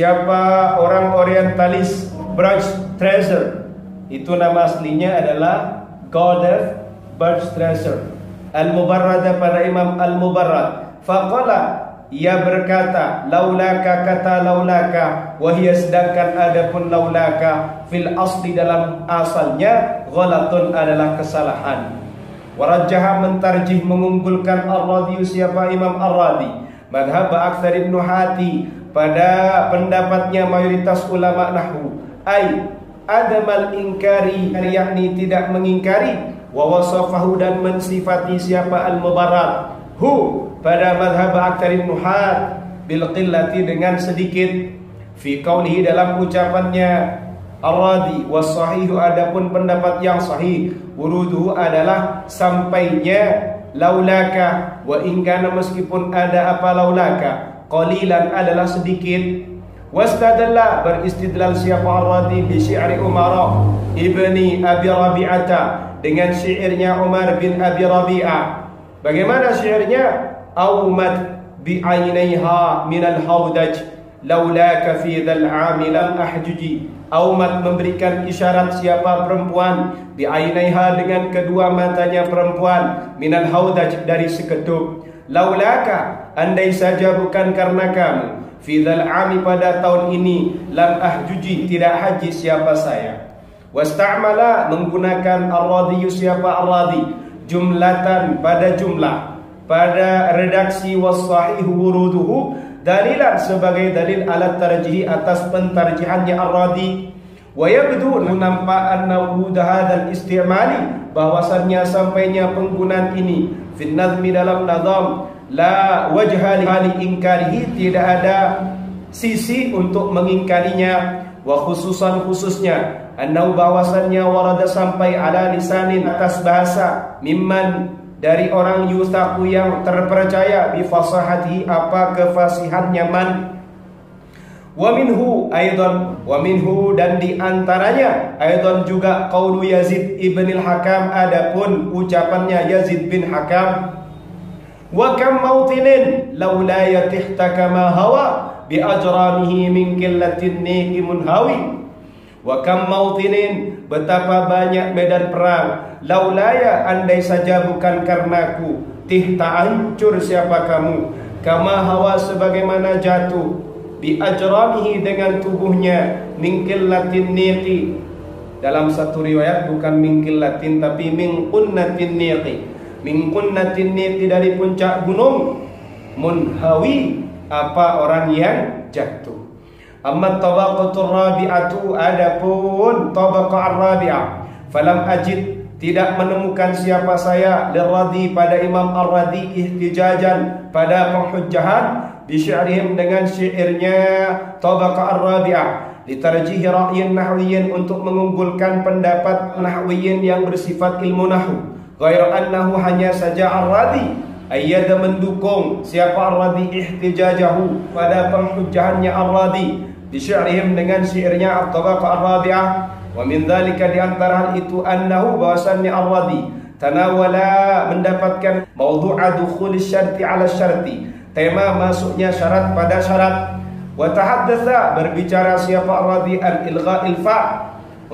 siapa orang orientalis, Branch Treasure, itu nama aslinya adalah Godef Branch Treasure, Al-Mubarrad, pada Imam Al-Mubarrad, faqala, ia berkata, laulaka, kata laulaka, wahia, sedangkan adapun laulaka, fil asli, dalam asalnya, ghalatun, adalah kesalahan. Warajjaha, mentarjih, mengunggulkan Ar-Radi, siapa Imam Ar-Radi, madhab aktsarin nuhati, pada pendapatnya mayoritas ulama nahwu, ai adamal ingkari, yakni tidak mengingkari, wa wasafahu, dan mensifati siapa Al-Mubarrad, hu, pada madhab aktsarin nuhat, bil qillati, dengan sedikit, fi qaulihi, dalam ucapannya Ar-Radi, was sahihu, adapun pendapat yang sahih, wuruduhu, adalah sampainya laulaka, wa in kana, meskipun ada apa laulaka, qalilan, adalah sedikit. Wastadalla, beristidlal siapa Ar-Radi, bi syi'ri Umar ibni Abi Rabi'ata, dengan syairnya Umar bin Abi Rabi'ah. Bagaimana syairnya? Aumat bi ainaiha minal haudaj, laulaka fi dzal aami lam ahjuji. Aumat, memberikan isyarat siapa perempuan, bi ainaiha, dengan kedua matanya perempuan, minal haudaj, dari seketuk, laulaka, andai saja bukan karena kamu, fi dzal aami, pada tahun ini, lam ahjuji, tidak haji siapa saya. Wasta'mala, menggunakan Ar-Radi, siapa Ar-Radi, jumlatan, pada jumlah, pada redaksi, was-sahihu wuruduhu, dalilan, sebagai dalil, alat tarjihi, atas pentarjihannya Ar-Radi. Wa yabdu, nampak anna wuruda hadzal istimali, bahwasannya sampainya penggunaan ini, fin nazmi, dalam nazam, la wajha li ingkarihi, tidak ada sisi untuk mengingkarinya, wa khususan, khususnya, annahu, bahwasannya, warada, sampai, ala lisanin, atas bahasa, mimman, dari orang yusaku, yang terpercaya, bi fasahati, apa kefasihannya man, wa minhu aidan, wa minhu, dan diantaranya, aidan juga, qaulu Yazid ibn al-Hakam, adapun ucapannya Yazid bin Hakam, wa kam mautinin laula yatihta kama hawa bi ajramihi min qillatin nihi munhawi. Wa kam mautinin, betapa banyak medan perang, laulaya, andai saja bukan karenaku, tihta, hancur siapa kamu, kama hawa, sebagaimana jatuh, bi ajramihi dengan tubuhnya, min qillatin niqi. Dalam satu riwayat bukan min qillatin tapi min qunnatin niqi. Min qunnatin niqi dari puncak gunung, munhawi apa orang yang jatuh. Amma tabaqatur rabi'atu, adapun tabaqah ar-rabi'ah, falam ajid, tidak menemukan siapa saya, lirradi pada Imam Ar-Radi, ihtijajan pada penghujjahan, bisyi'rihim dengan syairnya tabaqah ar-rabi'ah, litarjih ra'yin nahwiyin, untuk mengunggulkan pendapat nahwiyin yang bersifat ilmu nahwu. Ghair annahu, hanya saja Ar-Radi ayyada mendukung siapa Ar-Radi ihtijajahu pada penghujjahannya Ar-Radi, bisyi'rihim dengan syairnya at-tabaqah ar-rabi'ah. Wa min dzalika, di antara hal itu, annahu, bahwasannya Ar-Radi tanawala mendapatkan mawdu'a dukhulis syarti ala syarti, tema masuknya syarat pada syarat. Wa tahaddatsa, berbicara siapa Ar-Radi al-ilgha'il fa,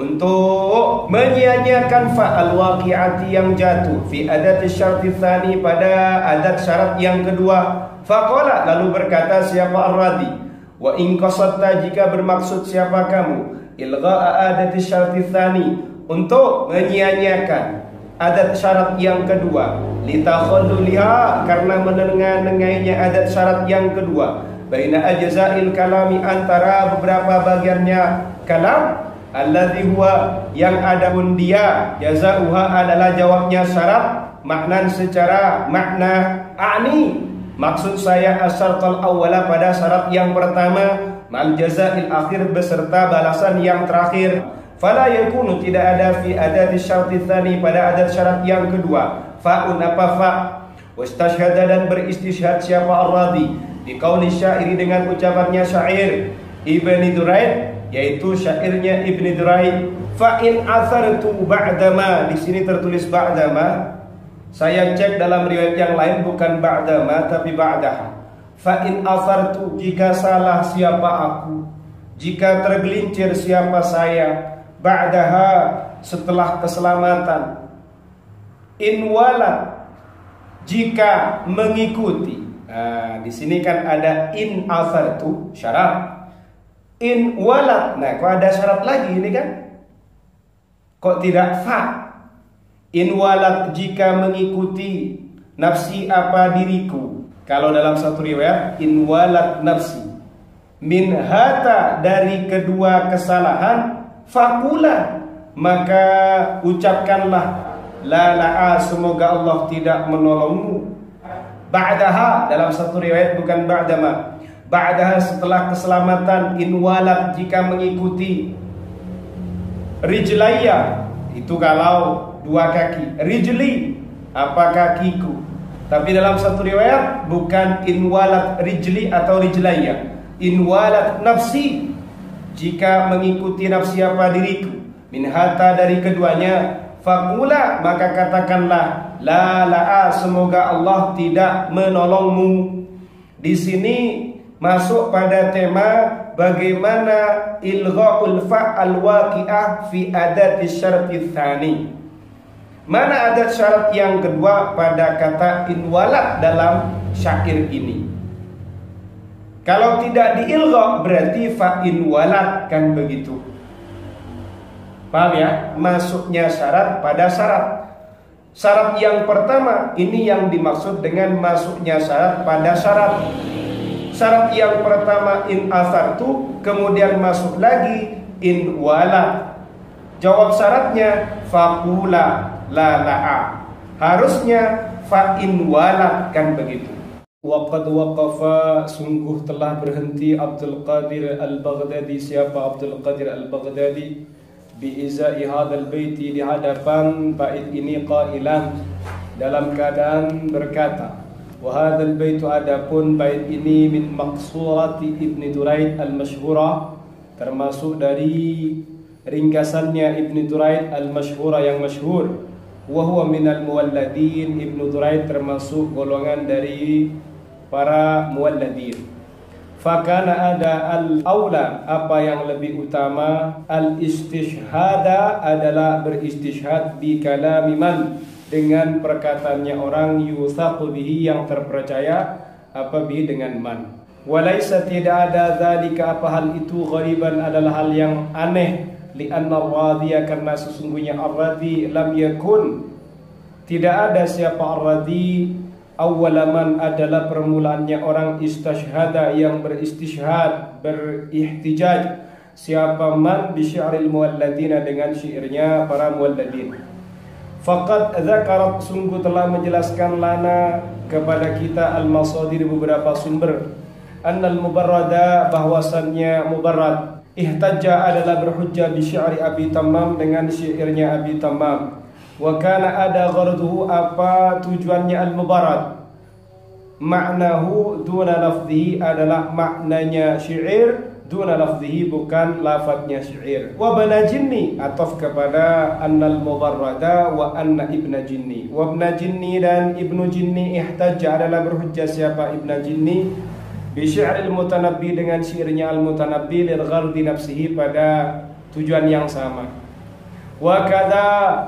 untuk menyia-nyiakan fa al-waqi'ati yang jatuh, fi adat syarti tsani, pada adat syarat yang kedua. Faqala, lalu berkata siapa Ar-Radi, wa in qasadta, jika bermaksud siapa kamu, ilgha'a adat syarti tsani, untuk menyia-nyiakan adat syarat yang kedua, litakhalluliha, karena menengah-nengahnya adat syarat yang kedua, baina ajza'il kalami, antara beberapa bagiannya kalam, alladzi huwa, yang adapun dia, jazauha adalah jawabnya syarat, maknan secara makna, ani, maksud saya asyartul awwala, pada syarat yang pertama, ma'al jazail akhir, beserta balasan yang terakhir. Fala yakunu, tidak ada fi adati syarti tsani, pada adat syarat yang kedua, fa'un apa fa. Wastashhada, dan beristishhad siapa Ar-Radi, biqauli syairi, dengan ucapannya syair Ibni Duraid, yaitu syairnya Ibni Duraid. Fa in athartu ba'dama, di sini tertulis ba'dama. Saya cek dalam riwayat yang lain bukan ba'dama tapi ba'daha. Fa in athartu, jika salah siapa aku, jika tergelincir siapa saya, ba'daha, setelah keselamatan, in walad, jika mengikuti. Nah, di sini kan ada in athartu syarat, in walad. Nah, kok ada syarat lagi ini kan? Kok tidak fa? In walad, jika mengikuti, nafsi apa diriku. Kalau dalam satu riwayat, in walad nafsi, min hata, dari kedua kesalahan, fakula, maka ucapkanlah, la la'a, semoga Allah tidak menolongmu. Ba'daha, dalam satu riwayat bukan ba'dama, ba'daha, setelah keselamatan, in walad, jika mengikuti. Rijlaya, itu kalau dua kaki, rijli, apa kakiku. Tapi dalam satu riwayat bukan in walad rijli atau rijlaya, in walad nafsi, jika mengikuti nafsi apa diriku, min hata, dari keduanya, fakula, maka katakanlah, la la'a, semoga Allah tidak menolongmu. Di sini masuk pada tema bagaimana ilgha'ul fa'al waqi'ah fi adati syarti tsani. Mana adat syarat yang kedua pada kata in walad dalam syair ini? Kalau tidak diilgha berarti fa in walad, kan begitu. Paham ya? Masuknya syarat pada syarat. Syarat yang pertama ini yang dimaksud dengan masuknya syarat pada syarat. Syarat yang pertama in asartu, kemudian masuk lagi in walad. Jawab syaratnya faqula, la la'a. Harusnya fa in walad, kan begitu. Waqad waqafa, sungguh telah berhenti Abdul Qadir Al-Baghdadi. Siapa Abdul Qadir Al-Baghdadi? Bi'izai hadal baiti, di hadapan bait ini, qailan, dalam keadaan berkata, wa hadal baitu, adapun bait ini, min maqsurati Ibni Duraid al-masyhura, termasuk dari ringkasannya Ibni Duraid al-masyhura yang masyhur. Wa huwa minal muwalladin, Ibnu Duraid termasuk golongan dari para muwalladin. Fakana, ada al-aula, apa yang lebih utama, al-istishhada, adalah beristishhad bi kalami man, dengan perkataannya orang, yuthaqu bihi, yang terpercaya, apa bihi, dengan man. Walaysa tidak ada dzalika apa hal itu ghariban adalah hal yang aneh li'anna ar-radhiya karena sesungguhnya ar-radhi lam yakun tidak ada siapa ar-radhi awwalaman adalah permulaannya orang istashhada yang beristishhad berihtijaj siapa man bi syi'ril muwalladina dengan syairnya para muwalladin. Faqad dzakarat sungguh telah menjelaskan lana kepada kita al-masadir beberapa sumber annal mubarrada bahwasannya mubarrad ihtajja adalah berhujjah bi syi'ri Abi Tammam dengan syairnya Abi Tammam. Wa kana ada gharduhu apa tujuannya al-mubarrad maknahu duna lafzihi adalah maknanya syair duna lafzihi bukan lafadznya syair. Wa bana jinni ataf kepada annal mubarrada wa anna ibna jinni wa ibna jinni dan ibnu jinni ihtajja adalah berhujjah siapa ibna jinni bi syi'ril mutanabbi dengan syairnya al-mutanabbi lil ghardi nafsihi pada tujuan yang sama. Wa kadza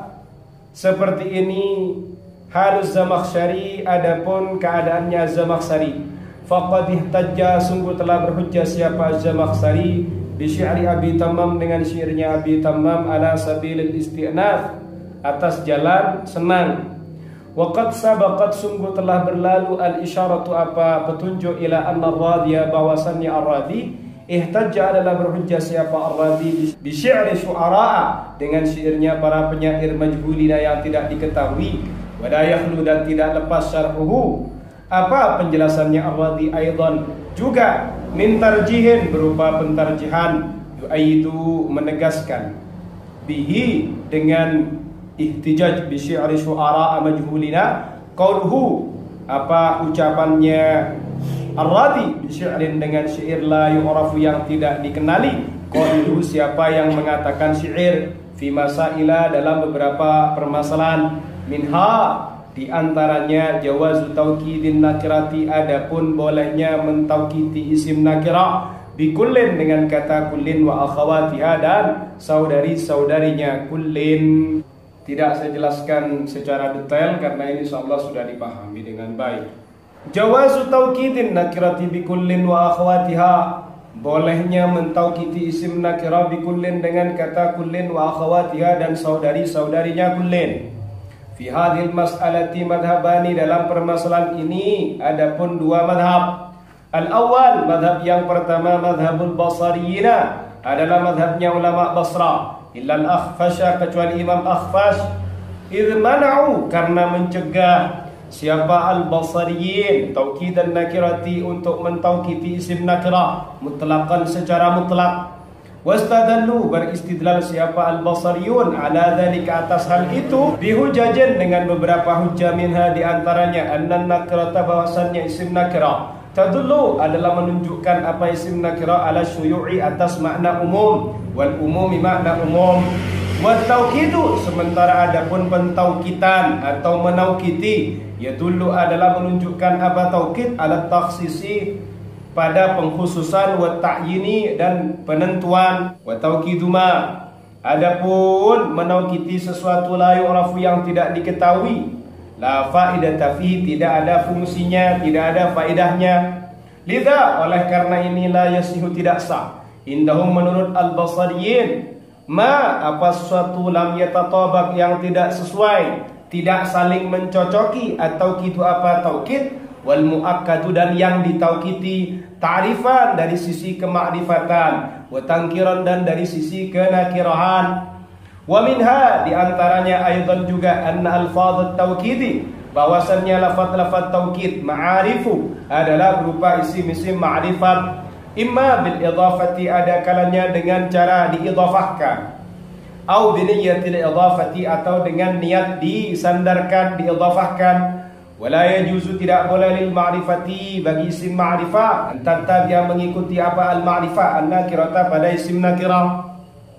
seperti ini halus Zamakhsyari adapun keadaannya Zamakhsyari. Faqad ihtajja sungguh telah berhujjah siapa Zamakhsyari bi syi'ri Abi Tammam dengan syairnya Abi Tammam ala sabilil istinaf atas jalan senang. Waqad sabaqat sungguh telah berlalu al-isyaratu apa petunjuk ila anna ar-radhiya bahwasannya ar-radhi ihtajja adalah berhujjah siapa ar-radhi bi syi'ri syu'ara dengan syairnya para penyair majhulina yang tidak diketahui wa la yakhlu dan tidak lepas syarhuhu apa penjelasannya ar-radhi aidan juga min tarjihin berupa pentarjihan yu'aidu menegaskan bihi dengan ihtijaj bi syi'ri syu'ara majhulina qauluhu apa ucapannya ar-radhi bi syi'rin dengan syair la yu'rafu yang tidak dikenali qauluhu siapa yang mengatakan syair fi masaila dalam beberapa permasalahan minha di antaranya jawazu taukidin nakirati adapun bolehnya mentaukiti isim nakirah bikullin dengan kata kullin wa akhawatiha dan saudari-saudarinya kullin. Tidak saya jelaskan secara detail karena ini insyaallah sudah dipahami dengan baik. Jawazu taukidin nakirati bikullin wa akhawatiha bolehnya mentaukiti isim nakirah bikullin dengan kata kullin wa akhawatiha dan saudari-saudarinya kullin. Fi hadhil mas'alati madhabani dalam permasalahan ini adapun dua madhab. Al-awwal madhab yang pertama madhabul basariyina adalah madhabnya ulama Basra. Illa al-akhfasha kecuali Imam Akhfash idh mana'u karena mencegah siapa al-basariyin taukidan nakirati untuk mentaukiti isim nakirah mutlaqan secara mutlak. Wastadallu beristidlal siapa al-basariyun ala dzalika atas hal itu bihujajin dengan beberapa hujjah minha di antaranya anna nakirata bahwasannya isim nakirah tadullu adalah menunjukkan apa isim nakirah ala syuyu'i atas makna umum wal umumi makna umum wa taukidu sementara adapun pentaukitan atau menaukiti yadullu adalah menunjukkan apa taukid ala takhsisi pada pengkhususan wa ta'yini dan penentuan wa taukidu ma adapun menaukiti sesuatu la yu'rafu yang tidak diketahui la faidata fi tidak ada fungsinya tidak ada faedahnya lidza oleh karena ini la yasihu tidak sah indahum menurut al-basariyin ma apa sesuatu lam yatatabaq yang tidak sesuai tidak saling mencocoki atau gitu apa taukid wal muakkadu dan yang ditaukiti ta'rifan dari sisi kemakrifatan wa tangkiran dan dari sisi kenakirahan. Wa minha diantaranya aidan juga anna alfadz taukidi bahwasannya lafaz-lafaz taukid ma'arifu adalah berupa isim-isim ma'rifat imma bil idhafati ada kalanya dengan cara diidhafahkan au bi niyyatil idhafati atau dengan niat disandarkan diidhafahkan. Wala yajuzu tidak boleh lil ma'rifati bagi isim ma'rifah antara dia mengikuti apa al ma'rifah an nakirata pada isim nakirah.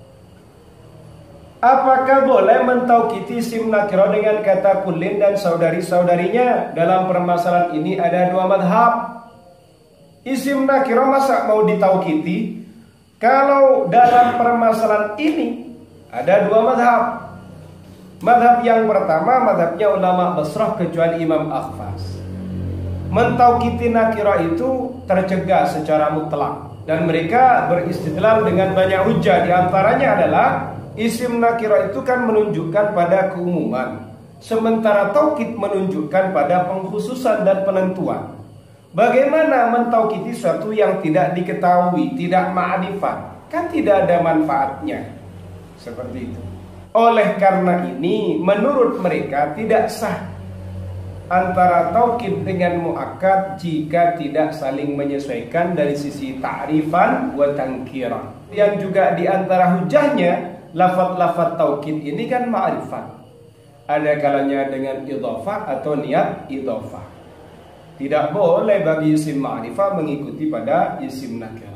Apakah boleh mentaukiti isim nakirah dengan kata kullin dan saudari-saudarinya? Dalam permasalahan ini ada dua madhab. Isim nakirah masa mau ditaukiti? Kalau dalam permasalahan ini ada dua madhab. Madhab yang pertama madhabnya ulama Basrah kecuali Imam Akhfas. Mentaukiti nakira itu tercegah secara mutlak, dan mereka beristidlal dengan banyak hujah. Di antaranya adalah isim nakira itu kan menunjukkan pada keumuman, sementara taukid menunjukkan pada pengkhususan dan penentuan. Bagaimana mentaukiti sesuatu yang tidak diketahui, tidak ma'rifat? Kan tidak ada manfaatnya. Seperti itu. Oleh karena ini, menurut mereka tidak sah antara taukid dengan muakkad jika tidak saling menyesuaikan dari sisi ta'rifan wa tangkiran. Yang juga di antara hujahnya, lafaz-lafaz taukid ini kan ma'rifat. Ada kalanya dengan idhofah atau niat idhofah. Tidak boleh bagi isim ma'rifah mengikuti pada isim nakirah.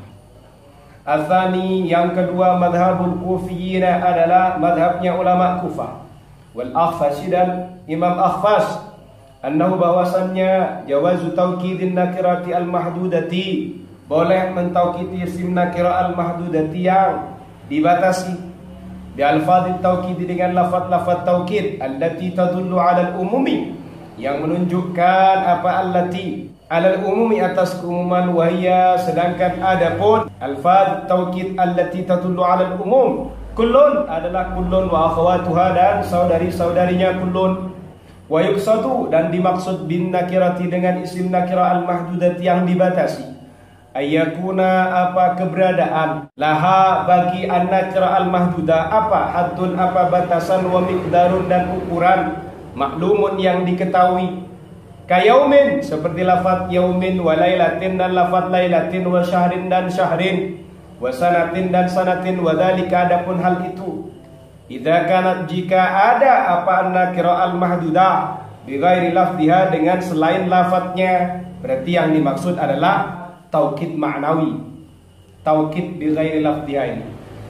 Al-thani, yang kedua, madhabul kufiyina adalah madhabnya ulama Kufah. Wal Akhfas dan Imam Akhfas, annahu bahwasannya jawazu taukidin nakirati al-mahdudati, boleh mentaukidi isim nakirah al-mahdudati yang dibatasi bi alfadhit taukid, dengan lafaz-lafaz taukid allati tadullu 'ala al-umumi, yang menunjukkan apa allati alal umumi, atas keumuman, wahia sedangkan adapun alfaz taukid allati tadullu 'ala al-umum, kullun adalah kullun wa akhawatuha, dan saudari-saudarinya kullun. Wa yuqsadu, dan dimaksud bin nakirati dengan isim nakirah al-mahdudati yang dibatasi, ayyakuna apa keberadaan, laha bagi an-nakirah al-mahdudah apa haddun apa batasan, wa miqdarun dan ukuran, maklumun yang diketahui, kayaumin seperti lafaz yaumin, wa lailatin dan lafaz lailatin, wa syahrin dan syahrin, wa sanatin dan sanatin, wa dzalika adapun hal itu idza kanat jika ada apa an-nakirah al-mahdudah bi ghairi lafdhiha dengan selain lafadznya, berarti yang dimaksud adalah taukid ma'nawi, taukid bi ghairi lafdhiha ini.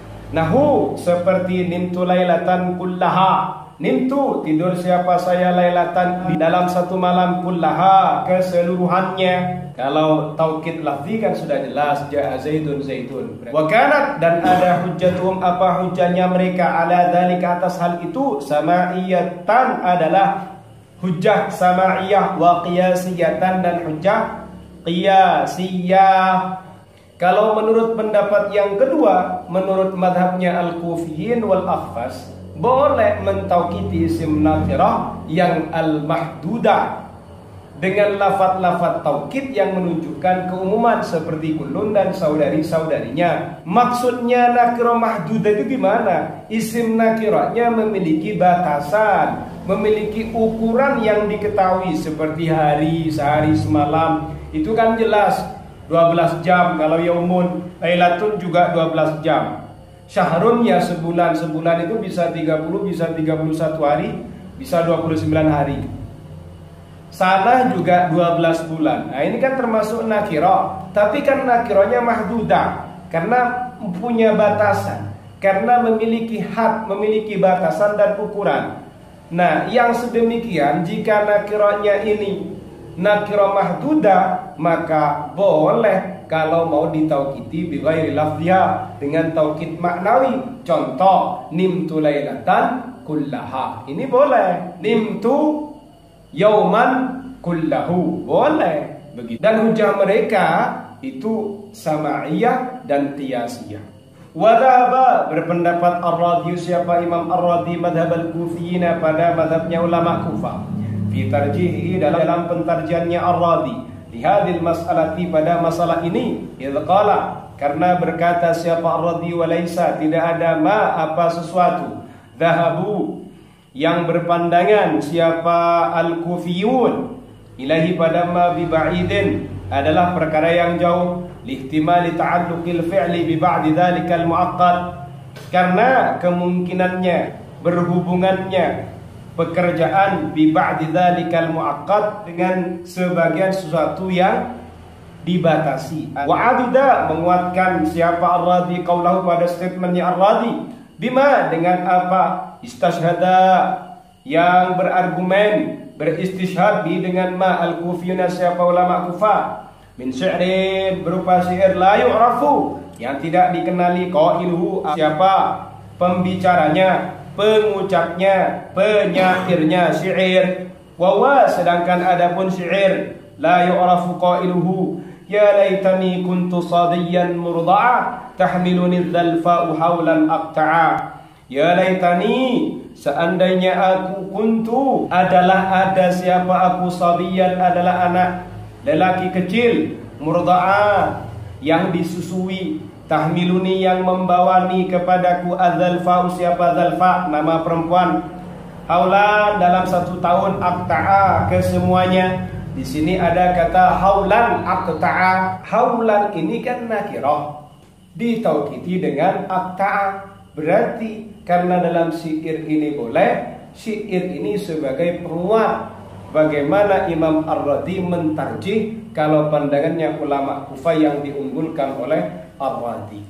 Nahu seperti nimtu lailatan kullaha, nimtu tidur siapa saya lailatan di dalam satu malam, kullaha keseluruhannya. Kalau taukid lafzi kan sudah jelas, ja'a zaidun zaidun. Wa kanat, dan ada hujjatuhum apa hujjahnya mereka, ala dzalika atas hal itu, sama'iyatan adalah hujjah sama'iyah, wa qiyasiyatan dan hujjah qiyasiyah. Kalau menurut pendapat yang kedua, menurut madhabnya al-kufiyin wal akhfas, boleh mentaukidi isim nakirah yang al-mahdudah dengan lafaz-lafaz taukid yang menunjukkan keumuman seperti kullun dan saudari-saudarinya. Maksudnya nakirah mahdudah itu gimana? Isim nakirahnya memiliki batasan, memiliki ukuran yang diketahui, seperti hari, sehari, semalam. Itu kan jelas dua belas jam. Kalau yaumun, lailatun juga dua belas jam. Syahrun ya sebulan, sebulan itu bisa tiga puluh, bisa tiga puluh satu hari, bisa dua puluh sembilan hari. Sanah juga dua belas bulan. Nah ini kan termasuk nakirah, tapi kan nakirahnya mahdudah, karena punya batasan, karena memiliki had, memiliki batasan dan ukuran. Nah yang sedemikian, jika nakirahnya ini nakirah mahdudah, maka boleh kalau mau ditaukidi bi ghairi lafdhiha dengan taukid maknawi. Contoh, nimtu lailatan kullaha, ini boleh. Nimtu yauman kullahu, boleh begitu. Dan hujah mereka itu sama'iyah dan qiyasiyah. Wadhaba, berpendapat Ar-Radhi, siapa Imam Ar-Radhi, madhab al-Kufiyina, pada madhabnya ulama Kufah, fi tarjihi, dalam pentarjiannya Ar-Radhi, lihadil mas'alati, pada masalah ini, idh qala, karena berkata siapa Ar-Radhi, walaysa, tidak ada ma apa sesuatu, dhahabu yang berpandangan siapa al-kufiyun, ilahi pada ma bi ba'idin, adalah perkara yang jauh, lihtimali ta'alluqil fi'li bi ba'di dzalikal mu'aqqad, karena kemungkinannya berhubungannya pekerjaan bi ba'di dzalikal mu'aqqad dengan sebagian sesuatu yang dibatasi. Wa adida, menguatkan siapa Ar-Radhi qaulahu, pada statementnya Ar-Radhi, bima, dengan apa, istashhada, yang berargumen, beristishhad bi, dengan ma al-kufiyuna, siapa ulama Kufah, min syi'rin, berupa syair, la yu'rafu, yang tidak dikenali, qailuhu, siapa pembicaranya, pengucapnya, penyairnya syair, wa wa, sedangkan adapun syair la yu'rafu qailuhu ya laitani kuntu sadiyan murda'a tahmiluni dzalfa'u haulan aqta'a. Ya laitani, seandainya aku kuntu adalah ada siapa aku sadiyan adalah anak lelaki kecil, murda'a yang disusui, tahmiluni yang membawani kepadaku, adzalfa'u siapa dzalfa nama perempuan, haulan dalam satu tahun, aqta'a kesemuanya. Di sini ada kata haulan aqta'a. Haulan ini kan nakirah ditaukiti dengan aqta'a. Berarti karena dalam syair ini boleh, syair ini sebagai penguat. Bagaimana Imam Ar-Radi mentarjih kalau pandangannya ulama Kufah yang diunggulkan oleh Ar-Radi.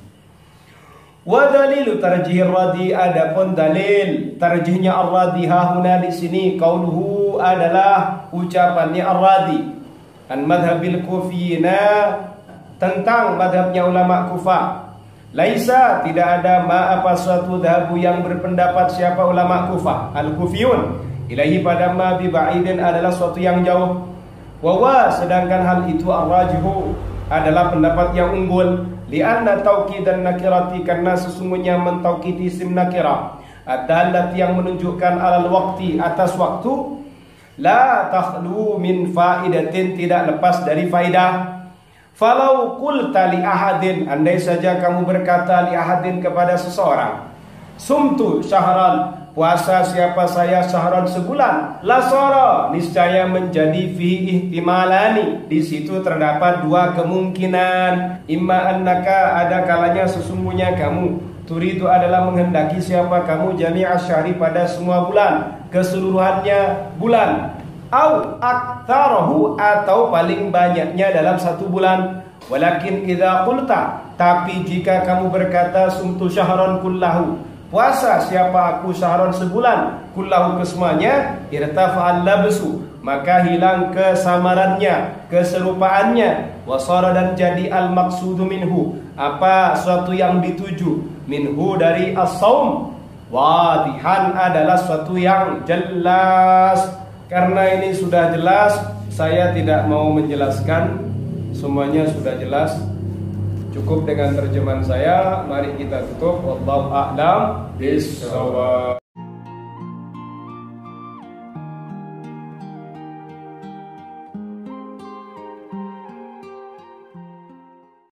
Wa dalilu tarjih Ar-Radi, adapun dalil tarjihnya Ar-Radi hahuna di sini qauluhu adalah ucapannya Ar-Radi an madhabil kufiyina, tentang madhabnya ulama Kufah. Laisa, tidak ada ma apa suatu dhahabu yang berpendapat siapa ulama Kufah al-Kufiyun ilahi pada ma bi ba'idin adalah suatu yang jauh. Wawa, sedangkan hal itu ar-rajihu adalah pendapat yang unggul. Lianna tauqidan nakirati, karena sesungguhnya mentaukidi isim nakirah ad-dallati yang menunjukkan alal waqti atas waktu, la takhlu min faidatin tidak lepas dari faidah. Falau qulta li ahadin, andai saja kamu berkata li ahadin kepada seseorang, sumtu syahran, puasa siapa saya syahran sebulan, lasara, niscaya menjadi fi ihtimalani, di situ terdapat dua kemungkinan. Imma annaka, ada kalanya sesungguhnya kamu, turidu adalah menghendaki siapa kamu, jami'a syahri pada semua bulan, keseluruhannya bulan, au aktsarahu, atau paling banyaknya dalam satu bulan. Walakin idza qulta, tapi jika kamu berkata sumtu syahran kullahu, puasa siapa aku syahran sebulan, kullahu kesemuanya, irtafa'al labsu, maka hilang kesamarannya, keserupaannya, wasara, dan jadi al maqsudu minhu, apa suatu yang dituju, minhu dari as-saum, wadihan adalah suatu yang jelas. Karena ini sudah jelas, saya tidak mau menjelaskan, semuanya sudah jelas. Cukup dengan terjemahan saya. Mari kita tutup. Wallahu a'lam bishawab.